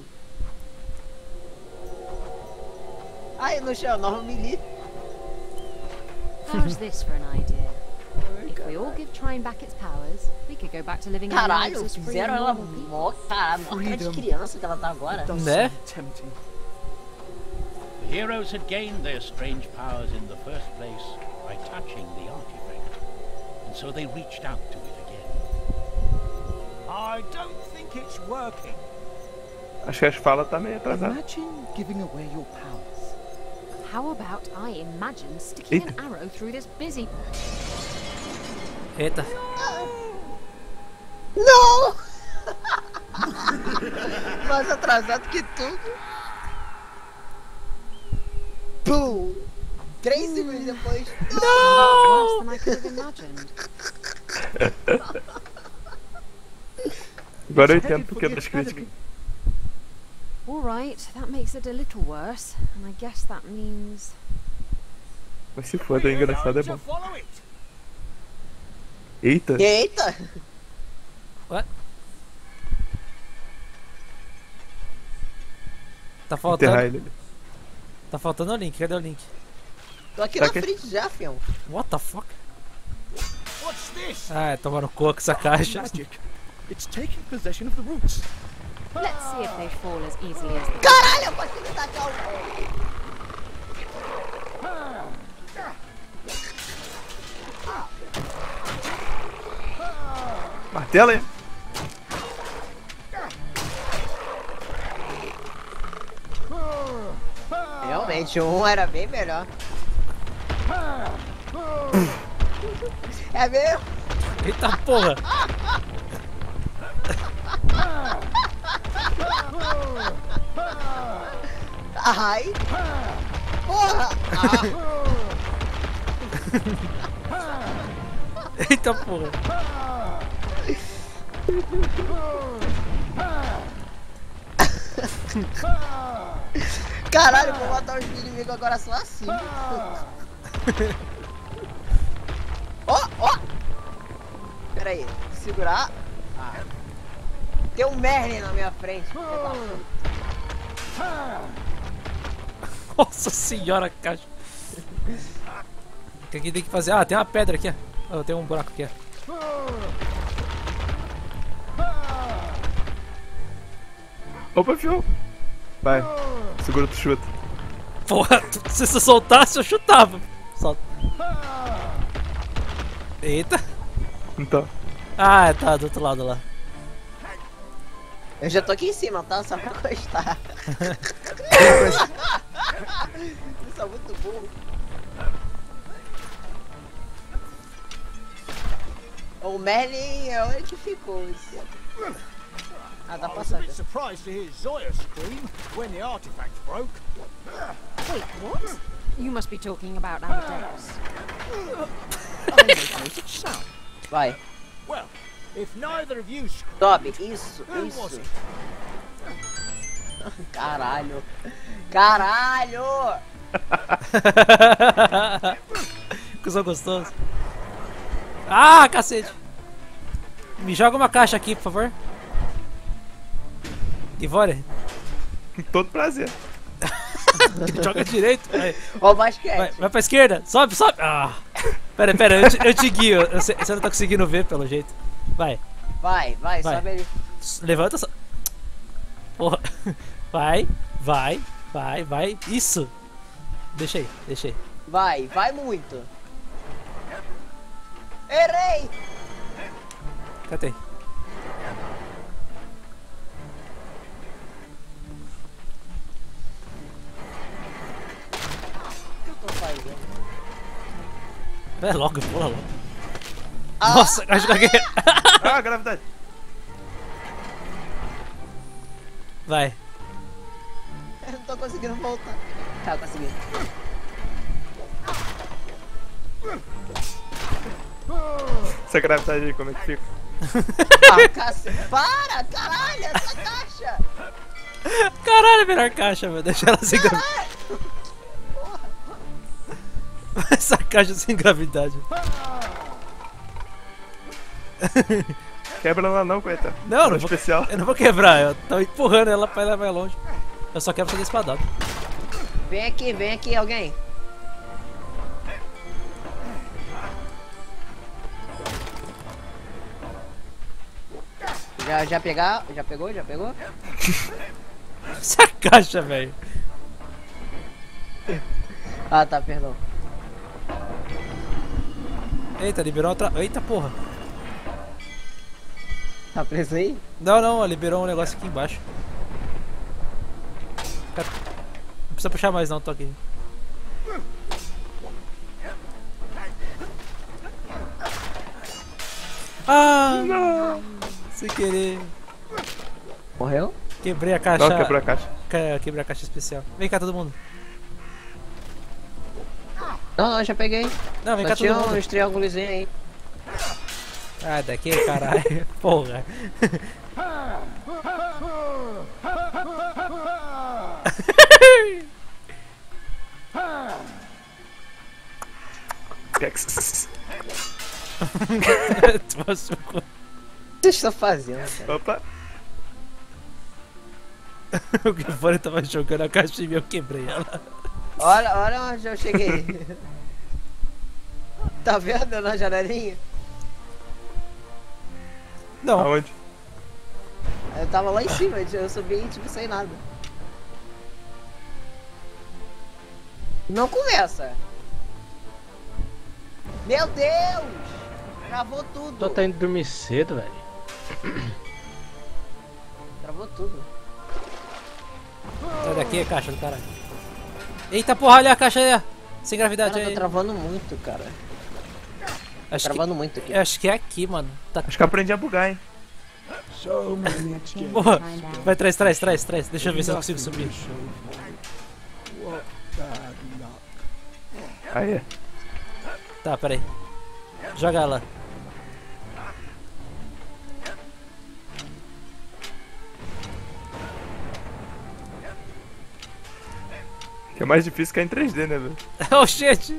Aí no chão, nova melee. How's this for an idea? If we all give Trine back its powers, we could go back to living our lives Caralho, as free fizeram and ela normal people. mó, cara, mó cara de criança que ela tá agora. Does Né? sound tempting. The heroes had gained their strange powers in the first place by touching the artifact, and so they reached out to it again. I don't think it's working. Acho que as falas tá meio atrasadas. Imagine giving away your powers. How about I imagine sticking an arrow through this busy... Eita. Não! Mais atrasado que tudo. Pum! 3 segundos depois. Worse than I could have imagined. Agora eu entendo porque das críticas. Alright, that makes it a little worse. And I guess that means... Mas se for, é engraçado, é bom. Eita! Eita! What? Tá faltando... Enterrar ele. Tá faltando o link, cadê o link? Tô aqui Tá na aqui? frente já, fião. What the fuck? What's this? Ah, é tomar no cu com essa caixa. Magic. It's taking possession of the roots. Let's see if they fall as easily as... Caralho, eu consegui tacar o... Martelo aí. Realmente, um era bem melhor. É mesmo? Eita porra! Ai! Porra! Eita porra! Caralho, vou matar os inimigos agora só assim. Ó, ó! Pera aí, segurar. Ah. Tem um Merlin na minha frente. Nossa senhora, caixa! O que tem que fazer? Ah, tem uma pedra aqui, ó. Oh, tem um buraco aqui, ó. Opa, fio. Vai. Segura tu chuta. Porra, se você soltasse, eu chutava. Solta. Eita. Então. Ah, tá do outro lado lá. Eu já tô aqui em cima, tá? Só pra encostar. Isso é muito burro. O Merlin é onde que ficou esse. Ah, dá pra saber. Surprised to hear Zoya scream when the artifact broke. Wait, what? You must be talking about Amadeus. I made it sound. Vai. Well, if neither of you screamed, Sobe, isso, who was isso. it? Caralho. Caralho! Cusão gostoso. Ah, cacete! Me joga uma caixa aqui, por favor. Ivone. Com todo prazer. Joga direito. Vai. Ó o basquete. Vai pra esquerda. Sobe, sobe. Ah. Pera, eu te guio. Você não tá conseguindo ver, pelo jeito. Vai. Vai, sobe ali. Levanta só. Porra. Vai. Isso. Deixa aí. Vai muito. Errei! Catei. O que eu tô fazendo? Vai logo, pula logo. Ah, Nossa, acho que caguei. Ah, gravidade. Vai. Eu não tô conseguindo voltar. Tá, consegui. Essa gravidade aí, como é que fica? Ah, cacete. Para, caralho, essa caixa! Caralho, a melhor caixa, meu. Deixa ela sem gravidade. Essa caixa sem gravidade. Quebra ela não, coitado. Não, não especial. Eu não vou quebrar, eu tô empurrando ela pra ela mais longe. Eu só quero fazer espadada. Vem aqui, alguém. Já pegou? Essa caixa, velho. Ah, tá, perdão. Eita, liberou outra... Eita, porra. Tá preso aí? Não, não, liberou um negócio aqui embaixo. Cara, não precisa puxar mais não, tô aqui. Ah, não. Sem querer. Morreu? Quebrei a caixa. Não, quebrou a caixa. Quebrei a caixa especial. Vem cá todo mundo. Não, já peguei. Não, vem Só cá todo tinha mundo. uns triângulos aí. Ah, daqui, caralho. Porra. O que vocês estão fazendo, cara? Opa. O Givone tava jogando a caixa e eu quebrei ela. Olha onde eu cheguei. Tá vendo na janelinha? Não. Aonde? Eu tava lá em cima, eu subi e tipo sem nada. Não começa. Meu Deus! Travou tudo. Tô tá indo dormir cedo, velho. Travou tudo. Sai daqui, caixa do caralho. Eita porra, olha a caixa aí. Sem gravidade Cara, aí. tá travando muito, cara. Acho Travando muito aqui. Eu acho que é aqui, mano. Tá... Acho que eu aprendi a bugar, hein. Porra, vai, traz. Deixa eu ver se eu consigo subir. Aí. Tá, peraí. Joga ela. Que é mais difícil que é em 3D, né, velho? Oh shit!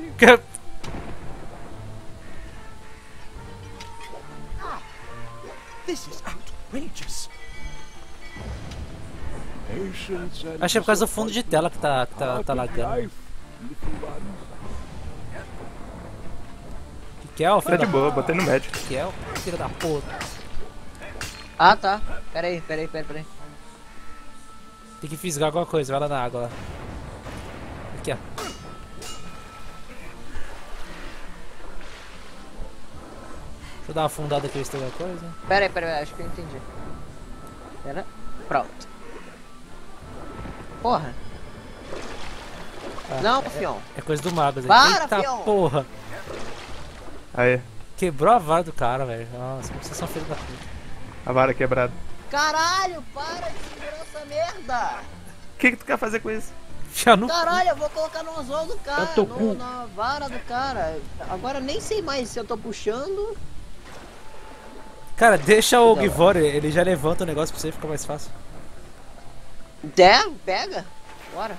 This is outrageous. Acho que é por causa do fundo de tela que tá lagando. Que é, ó, filho Tá de da... boa, botei no médio. Que é, ó, filho da puta. Ah, tá. Pera aí. Tem que fisgar alguma coisa, vai lá na água lá. Aqui, ó. Deixa eu dar uma afundada aqui, ver se tem alguma coisa. Pera aí, acho que eu entendi. Pera. Pronto. Porra. Ah, não, fião. É coisa do mago. Para, eita fião. porra. Aí. Quebrou a vara do cara, velho. Nossa, como vocês são filhos da puta. A vara quebrada. Caralho, para de segurar essa merda. O que tu quer fazer com isso? Já não... Caralho, eu vou colocar no anzol do cara, tô com- na vara do cara. Agora nem sei mais se eu tô puxando. Cara, deixa o Givore, ele já levanta o negócio pra você, fica mais fácil. Pega. Bora.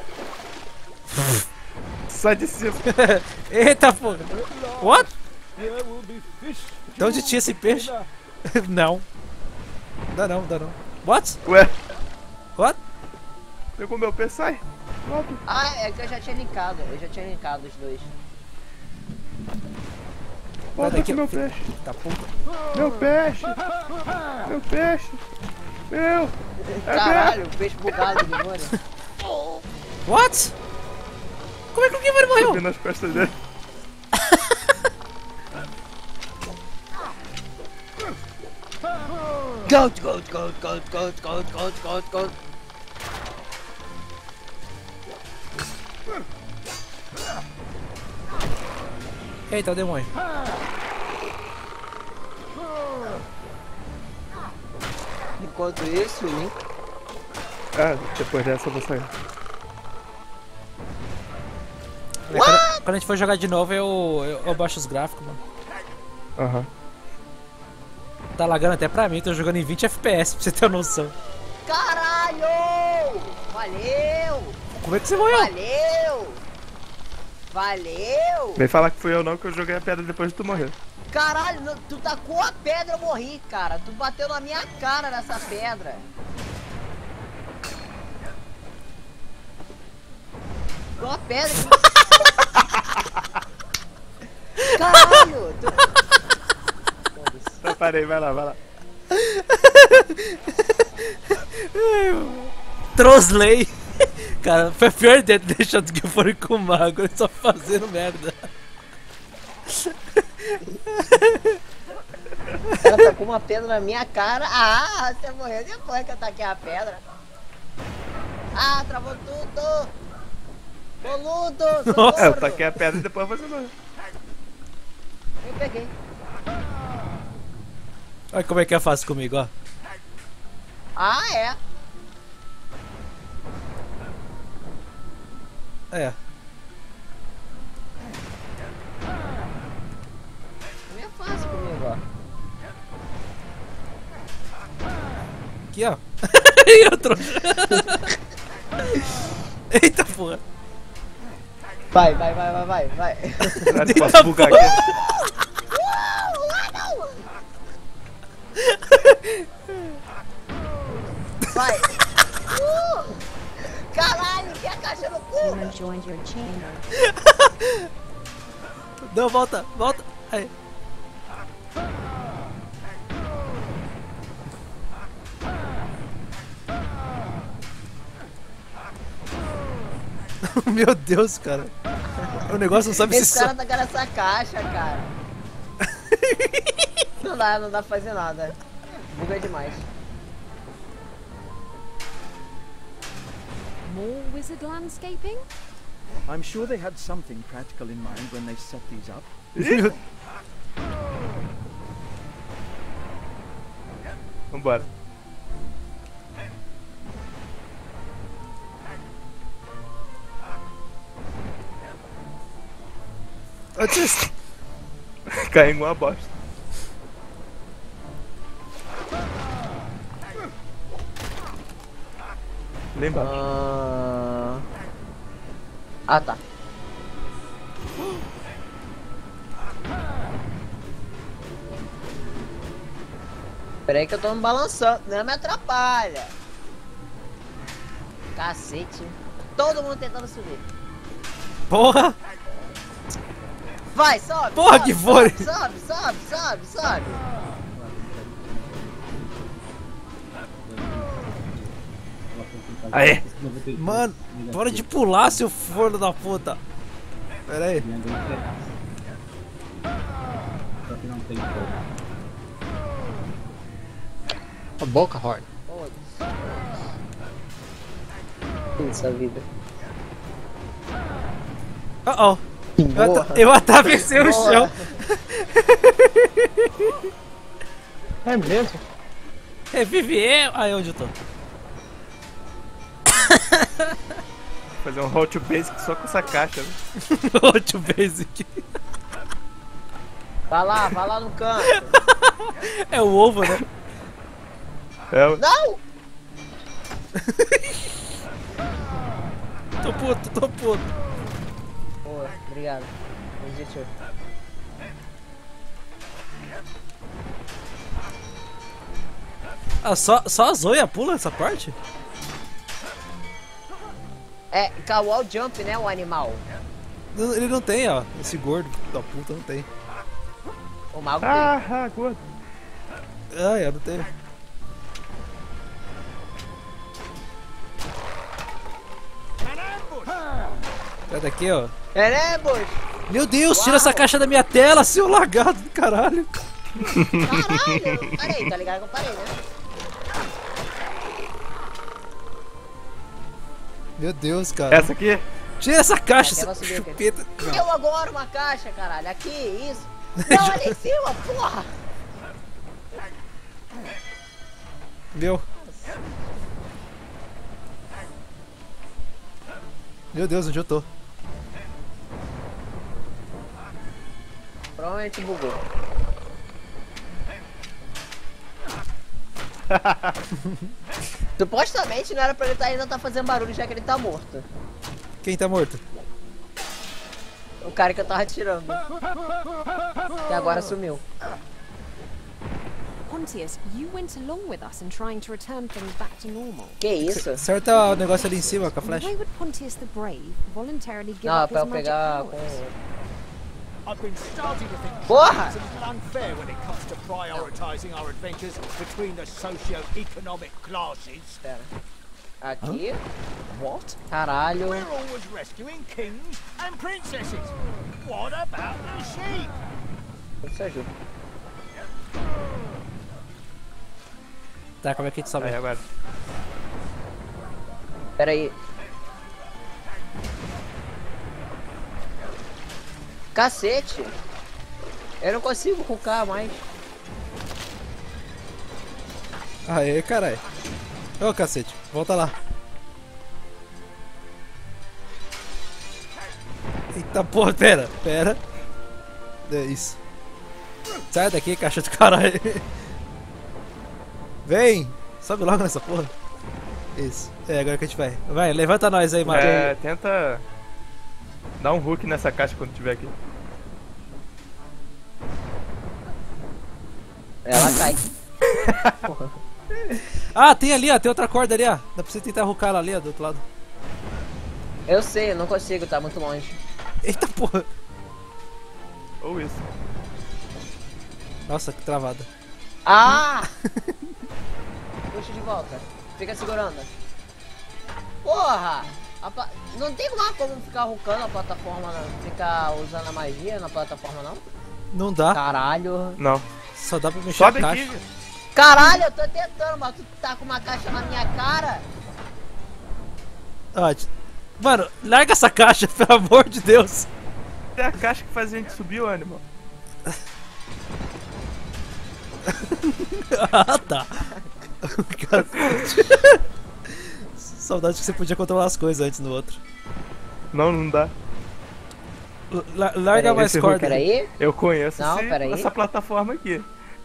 Sai de cima. Eita porra. What? De onde tinha esse peixe? Não. Dá não. What? Ué? What? Pegou meu pé, sai. Logo. Ah, é que eu já tinha linkado. Os dois. Volta daqui, aqui meu peixe. Tá porra. Meu peixe. Meu peixe. Meu. Caralho, o peixe bugado de Givone. What? Como é que o Givore morreu? Subi nas costas dele. Goat. Eita, o demônio. Enquanto isso, o Link. Ah, depois dessa eu vou sair. Quando a gente for jogar de novo, eu baixo os gráficos, mano. Aham. Tá lagando até pra mim, tô jogando em 20 FPS, pra você ter uma noção. Caralho! Valeu! Como é que você morreu? Valeu! Vem falar que fui eu não, que eu joguei a pedra depois de tu morrer. Caralho, tu tacou a pedra, eu morri, cara. Tu bateu na minha cara nessa pedra. Com a pedra. Caralho! Tá, parei, vai lá. Trosley! Cara, foi a pior ideia de deixar do que foram com o mago, ele só fazendo merda. O cara tá com uma pedra na minha cara. Ah, você morreu depois que eu taquei a pedra. Ah, travou tudo. Boludo, Nossa, eu taquei a pedra e depois você morreu. Eu peguei. Olha como é que é fácil comigo, ó. Ah, é. É. Não é fácil comigo, ó. Aqui, ó. E outro. Eita porra. Vai. Posso bugar aqui? Vai. Caralho, que a caixa no cu. Human joined your chamber. Não, volta. Aí. Meu Deus, cara. O negócio não sabe se... Esse cara tá com essa caixa, cara. Não dá pra fazer nada. Buga demais. More wizard landscaping? I'm sure they had something practical in mind when they set these up. Vambora. Caiu igual uma bosta. Lembra? Ah, tá. Pera aí que eu tô me balançando, não me atrapalha. Cacete. Todo mundo tentando subir. Porra! Vai, sobe! Porra, sobe, que foi? Sobe! Aê! Mano, para de pular, seu forno da puta! Pera aí. A boca, Horde. Essa vida. Oh. Eu atravessei o chão. É mesmo? Reviver. Aí onde eu tô? Fazer um Hot Basic só com essa caixa. Né? Hot Basic. Vai lá no canto. É o ovo, né? É. Não! Tô puto. Boa, obrigado. Objetivo. Ah, só a Zoya pula essa parte? É, wall jump, né, o animal. Ele não tem, ó. Esse gordo da puta não tem. O mago Ah, gordo. Ah, eu não tenho. Sai daqui, ó. Queremos! Meu Deus, tira essa caixa da minha tela, seu lagado do caralho. Caralho! Parei, tá ligado que eu parei, né? Meu Deus, cara. Essa aqui? Tira essa caixa, Aquela essa subiu aqui. chupeta. Eu agora uma caixa, caralho. Aqui, isso. Não, ali em cima, porra! Meu Deus, onde eu tô? Provavelmente bugou. Supostamente não era pra ele ainda tá fazendo barulho já que ele tá morto. Quem tá morto? O cara que eu tava atirando. E agora sumiu. Pontius, you went along with us in trying to return things back to normal. Que isso? Acerta o negócio ali em cima com a flecha. Why would Pontius the Brave voluntarily give Não, é up pra his eu magic pegar powers? com... I've been starting to think Porra! it's a little unfair when it comes to prioritizing our adventures between the socio-economic classes. Pera. Aqui. What? Caralho. We're always rescuing kings and princesses. What about the sheep? Isso ajuda. Tá, como é que a gente sobe? Aí agora. Pera aí. Cacete. Eu não consigo rucar mais. Aê, caralho. Ô, cacete, volta lá. Eita porra, pera. É isso. Sai daqui, caixa de caralho. Vem! Sobe logo nessa porra. Isso. É, agora que a gente vai. Vai, levanta nós aí, Matheus. É, tenta dar um hook nessa caixa quando tiver aqui. Ela cai. Ah, tem ali, ó. Tem outra corda ali, ó. Dá pra você tentar hoocar ela ali, ó, do outro lado. Eu sei, eu não consigo, tá muito longe. Eita porra. Ou isso. Nossa, que travada. Ah! Puxa de volta. Fica segurando. Porra! Não tem lá como ficar rucando a plataforma, não. Ficar usando a magia na plataforma, não? Não dá. Caralho. Não. Só dá pra mexer Sobe a caixa. aqui. Caralho, eu tô tentando, mas tu tá com uma caixa na minha cara. Ah, mano, larga essa caixa, pelo amor de Deus. É a caixa que faz a gente subir o animal. Ah, tá. Saudade que você podia controlar as coisas antes no outro. Não dá. Larga mais Esse corda. Peraí. Eu conheço Não, peraí. essa plataforma aqui.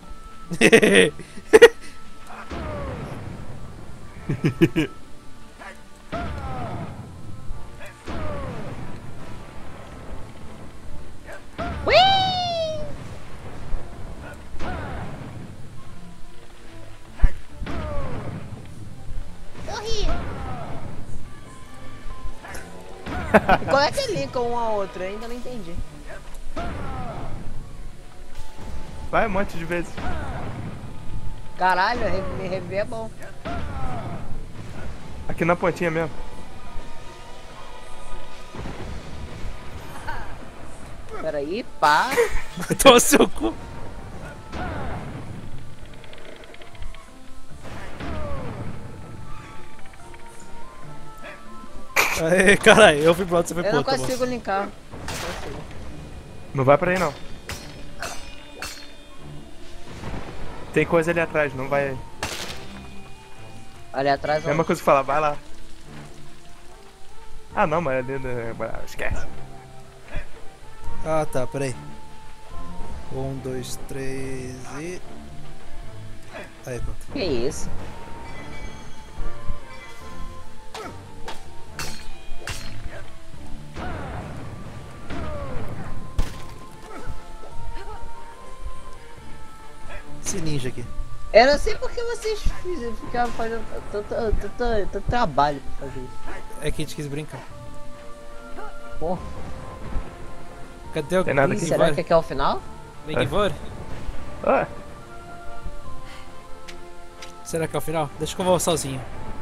Qual é que linka um ao outro? Eu ainda não entendi. Vai um monte de vezes. Caralho, me reviver é bom. Aqui na pontinha mesmo. Peraí, pá. Toma seu cu. Aê, caralho, eu fui pro lado, você foi pro Eu não outro. consigo linkar. Não vai pra aí não. Tem coisa ali atrás, não vai aí. Ali atrás, ó. Mesma coisa que falar, vai lá. Ah não, mas ali esquece. Ah, tá, peraí. 1, 2, 3 e... Aí, pronto. Que isso? Esse ninja aqui. Eu não sei porque vocês ficavam fazendo tanto trabalho pra fazer isso. É que a gente quis brincar. Porra. Cadê o Tem nada Ih, aqui. será que aqui é o final? Lingvor? Ah, Será que é o final? Deixa que eu vou sozinho.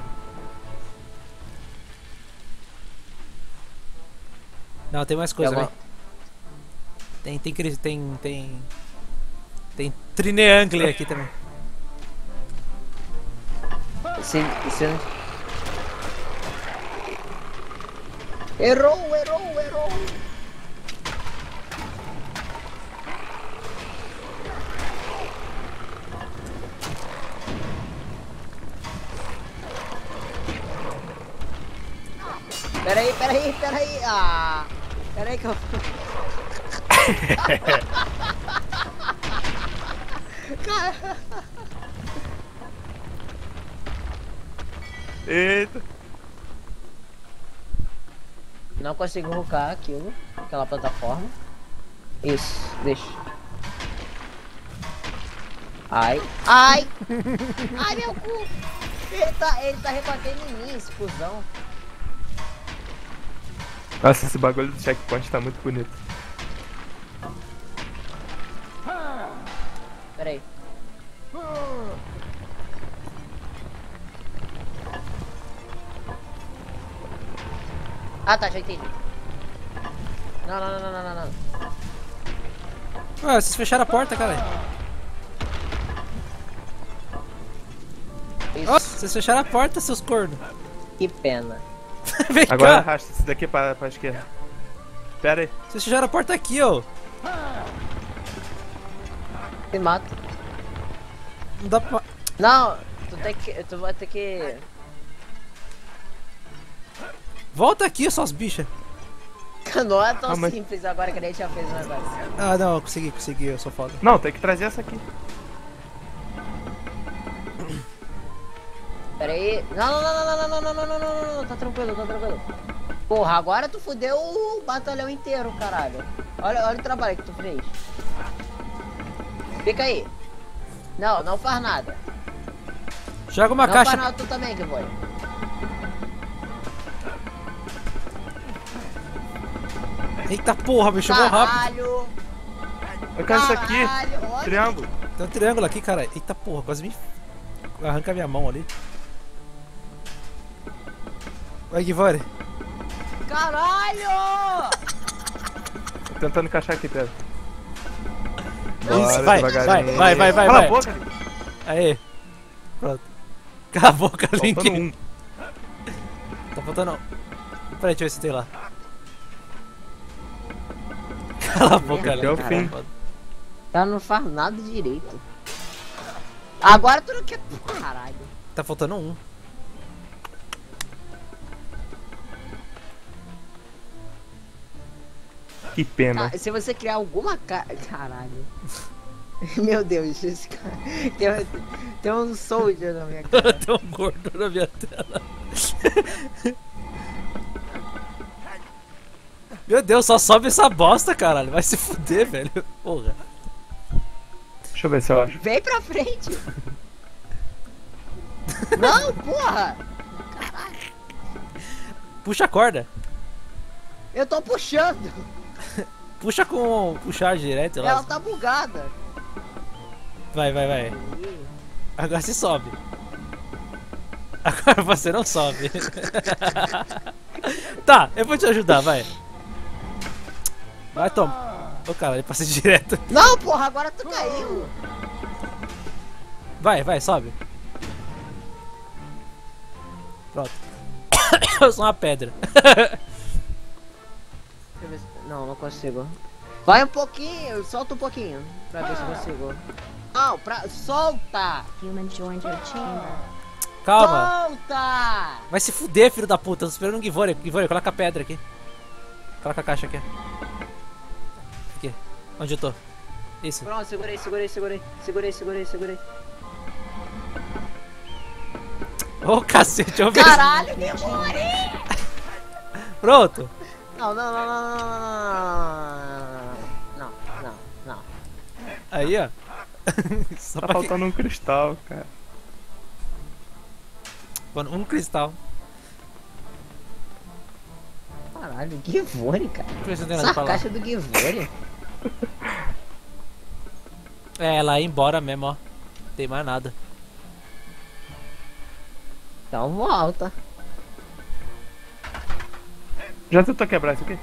Não, tem mais coisa, Eu velho. Tem triangle aqui também. Esse... Errou! Peraí! Ah! Peraí que eu... eita. Não consigo rucar aquela plataforma. Isso, deixa. Ai, meu cu! Ele tá rebatendo em mim, esse cuzão. Nossa, esse bagulho do checkpoint tá muito bonito. Peraí. Ah, tá, já entendi. Não. Ué, vocês fecharam a porta, cara. Isso. Ó, vocês fecharam a porta, seus cornos. Que pena. Vem Agora cá. arrasta esse daqui pra esquerda. Pera aí. Vocês fecharam a porta aqui, ó. Se mata. Não dá pra... Não, tu vai ter que... Volta aqui, suas bichas. Não é tão Ah, mas- simples agora que a gente já fez o negócio. Ah, não, eu consegui, eu sou foda. Não, tem que trazer essa aqui. Pera aí. Não, tá tranquilo. Porra, agora tu fudeu o batalhão inteiro, caralho. Olha o trabalho que tu fez. Fica aí. Não faz nada. Joga uma não caixa. faz nada tu também, que foi. Eita porra, bicho, chegou rápido. Caralho. Eu quero isso aqui. Olha. Triângulo. Tem um triângulo aqui, cara. Eita porra, quase me arranca minha mão ali. Vai, Givore. Caralho! Tô tentando encaixar aqui, pera. Isso, vai. Cala a boca, Link. Aê. Pronto. Cala a boca, Link. Faltando um. Tá faltando... Peraí, deixa eu ver se tem lá. Cala a boca, Até o Link. fim. Ela não faz nada direito. Agora tu não quer... Caralho. Tá faltando um. Que pena. Ah, se você criar alguma Caralho. Meu Deus, esse cara... Tem um soldier na minha cara. Tem um gordo na minha tela. Meu Deus, só sobe essa bosta, caralho. Vai se fuder, velho. Porra. Deixa eu ver se eu acho. Vem pra frente. Não, porra. Caralho. Puxa a corda. Eu tô puxando. Puxa com puxar direto lá. Ela tá bugada. Vai. Agora se sobe. Agora você não sobe. Tá, eu vou te ajudar, vai. Vai, toma. Ô, cara, ele passa direto. Não, porra, agora tu caiu. Vai, sobe. Pronto. Eu sou uma pedra. Deixa eu ver se... Não consigo. Vai um pouquinho, solta um pouquinho. Pra ver se eu consigo. Não, solta! Human joined your chamber. Calma. Solta! Vai se fuder, filho da puta. Eu tô esperando um Givore. Givore, coloca a pedra aqui. Coloca a caixa aqui. Aqui. Onde eu tô? Isso. Pronto, segurei. Ô, cacete, eu vi. Caralho, demorei! Pronto. Não. Aí, ó. Só Tá pra faltando um cristal, cara. Um cristal. Caralho, Givore, cara. Deixa eu ver se não tem nada Essa pra lá. caixa do Givore. É, ela ia embora mesmo, ó. Não tem mais nada. Então volta. Já tentou quebrar isso aqui?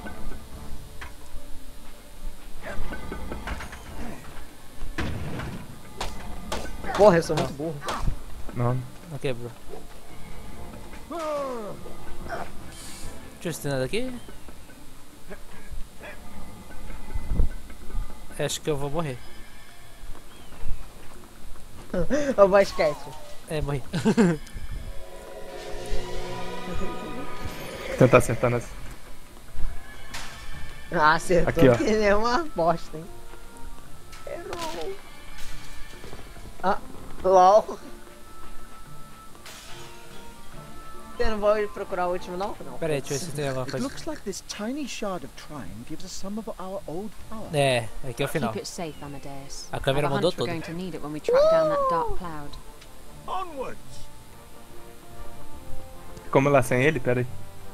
Porra, eu sou muito burro. Não. Não quebrou. Deixa eu ver se tem nada aqui. Acho que eu vou morrer. O basquete. É, morri. Tentar acertar nessa. Ah, acertou. Aqui, ó. Que nem uma bosta, hein. Errou. Ah, LOL. Você não vai procurar o último, não? Pera aí, deixa eu ver se tem alguma It coisa. looks like this tiny shard of trine gives us some of our old power. É, aqui é o final. Keep it safe, Amadeus. A câmera I have a mudou hunch we're tudo. going to need it when we track down that dark cloud. Onwards! Como lá sem ele? Pera aí.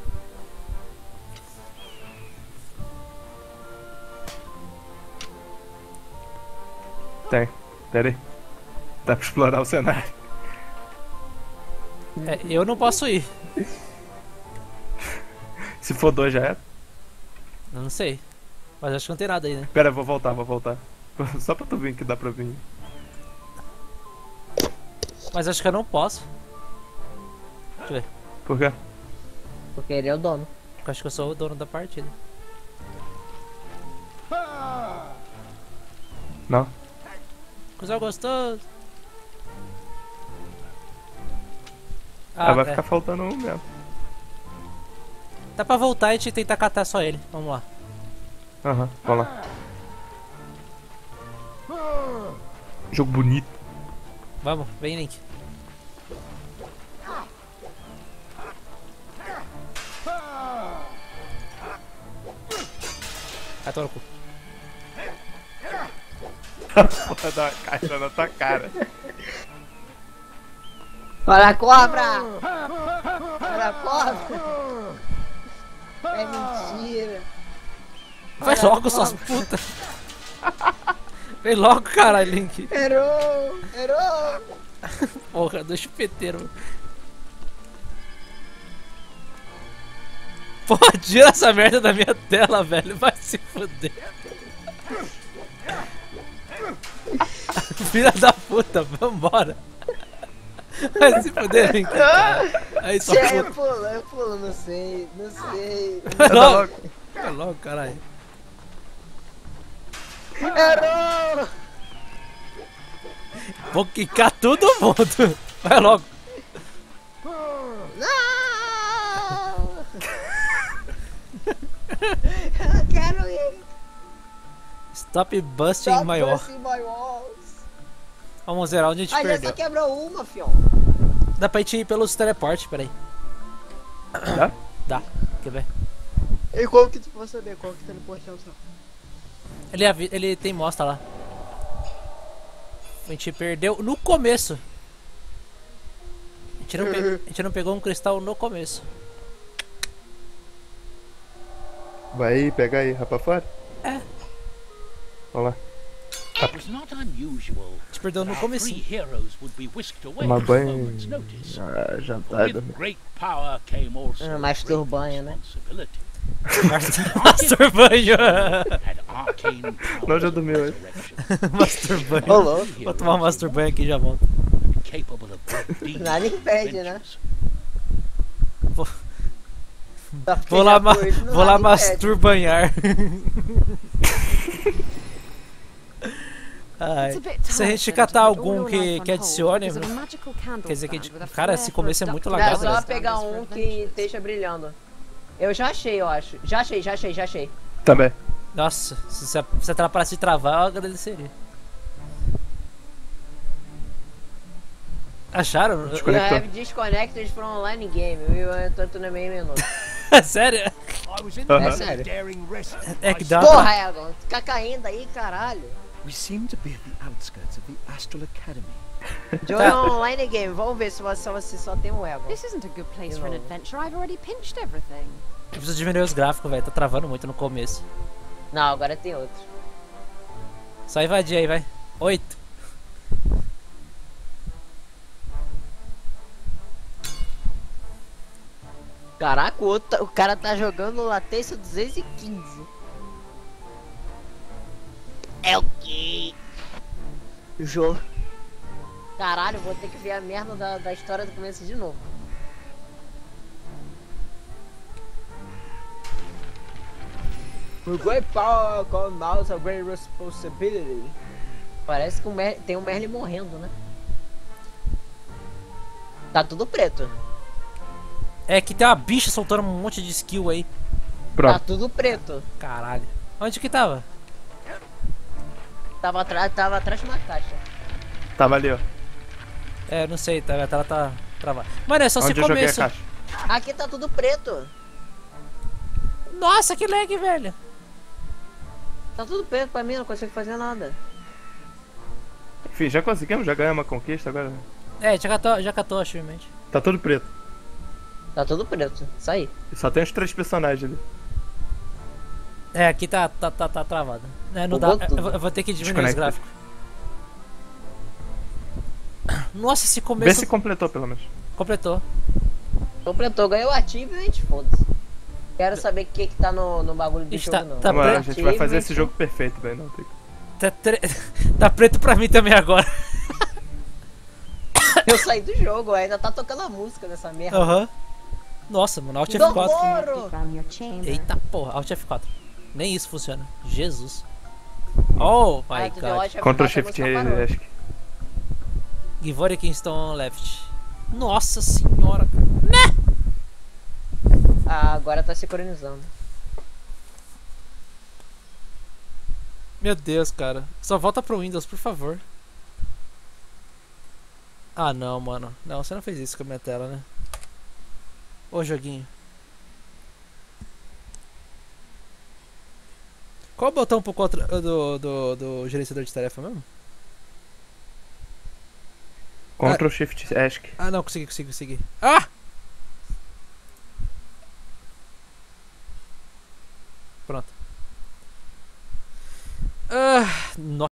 Tem. Pera aí. Dá pra explorar o cenário. É, eu não posso ir. Se for 2 já é? Eu não sei. Mas acho que não tem nada aí, né? Pera, eu vou voltar. Só pra tu ver que dá pra vir. Mas acho que eu não posso. Deixa eu ver. Por quê? Porque ele é o dono. Eu acho que eu sou o dono da partida. Não. Coisa gostoso. Vai ficar faltando um mesmo. Dá pra voltar e a gente tentar catar só ele. Vamos lá. Aham, vamos lá. Jogo bonito. Vamos, vem, Link. Vai, toma no cu. Porra da caixa na tua cara. Olha a cobra! Olha a cobra! É mentira! Vai logo, suas putas! Vem logo, caralho, Link! Errou! Errou! Porra, do chupeteiro. Pô, tira essa merda da minha tela, velho. Vai se fuder. Filha da puta, vambora. Vai se fuder, Link. Aí, só eu pulo, não sei. Vai logo, caralho. Errou! Vou quicar todo mundo. Vai logo. Não! Eu quero ir. Stop busting my wall. walls. Vamos zerar onde a gente Já perdeu. só quebrou uma, fião. Dá pra gente ir pelos teleportes, peraí. Dá? Dá, quer ver? E como que tu pode saber qual que tá no portão? Ele tem mostra lá. A gente perdeu no começo. A gente não pegou um cristal no começo. Vai pegar aí, rapaz fora? É. Vamos lá. It was not unusual. A gente perdeu no começo. Three heroes would be whisked away Tomar at a banho. moment's notice. Jantar. With great power came also Mastur great banho, né? responsibility. Master banho. Had arcane powers Não, já of dormiu hoje. resurrection. Master banho. Ô, louco. Vou tomar um master banho aqui e já volto. Capable of great deeds Nada and impede, né? adventures. Vou lá masturbanhar. Ai, se a gente catar algum que adicione, quer dizer que, cara, esse começo é muito É lagado. só Né? pegar um que esteja brilhando. Eu já achei, eu acho. Já achei. Também. Nossa, se ela para se travar, eu agradeceria. Acharam? You have disconnected from online game. Eu tô no meio minuto. Sério? É sério. É que dá Porra, Egon, fica caindo aí, caralho. We seem to be at the outskirts of the Astral Academy. Joga online game, vamos ver se você só tem um Egon. This isn't a good place for an adventure. I've already pinched everything. Eu preciso diminuir os gráficos, velho. Tá travando muito no começo. Não, agora tem outro. Só invadir aí, vai. 8. Caraca, o cara tá jogando latência 215. É o quê? Jogo. Caralho, vou ter que ver a merda da história do começo de novo. Great power comes a great responsibility. Parece que tem um Merlin morrendo, né? Tá tudo preto. É que tem uma bicha soltando um monte de skill aí. Pronto. Tá tudo preto. Caralho. Onde que tava? Tava atrás de uma caixa. Tava ali, ó. É, não sei, a tela tá travada. Mano, é só Onde se eu joguei a começo. caixa? Aqui tá tudo preto. Nossa, que lag, velho. Tá tudo preto pra mim, não consigo fazer nada. Enfim, já conseguimos, já ganhamos uma conquista agora. É, já catou, achievement. Tá tudo preto. Tá tudo preto, isso aí. Só tem os 3 personagens ali. É, aqui tá travado. É, não dá, eu vou ter que diminuir os gráficos. Nossa, esse começo... Vê se completou pelo menos. Completou. Completou, ganhou achievement, foda-se. Quero saber o que tá no bagulho do Ixi, jogo, tá- não. tá Mano, a preto. gente vai fazer esse jogo perfeito, velho. Não, tem... Tá preto pra mim também agora. Eu saí do jogo, ainda tá tocando a música dessa merda. Aham. Nossa, mano, Alt F4. Domoro! From your chamber. Eita porra, Alt F4. Nem isso funciona. Jesus. Oh my tu deu god. Alt F4, Ctrl a Shift música parou. acho que. Givori Kingston Left. Nossa senhora. Ah, agora tá sincronizando. Meu Deus, cara. Só volta pro Windows, por favor. Ah, não, mano. Não, você não fez isso com a minha tela, né? Ô, joguinho. Qual o botão pro do gerenciador de tarefa mesmo? Ctrl Shift acho que. Ah, não, consegui. Ah! Pronto. Ah, nossa.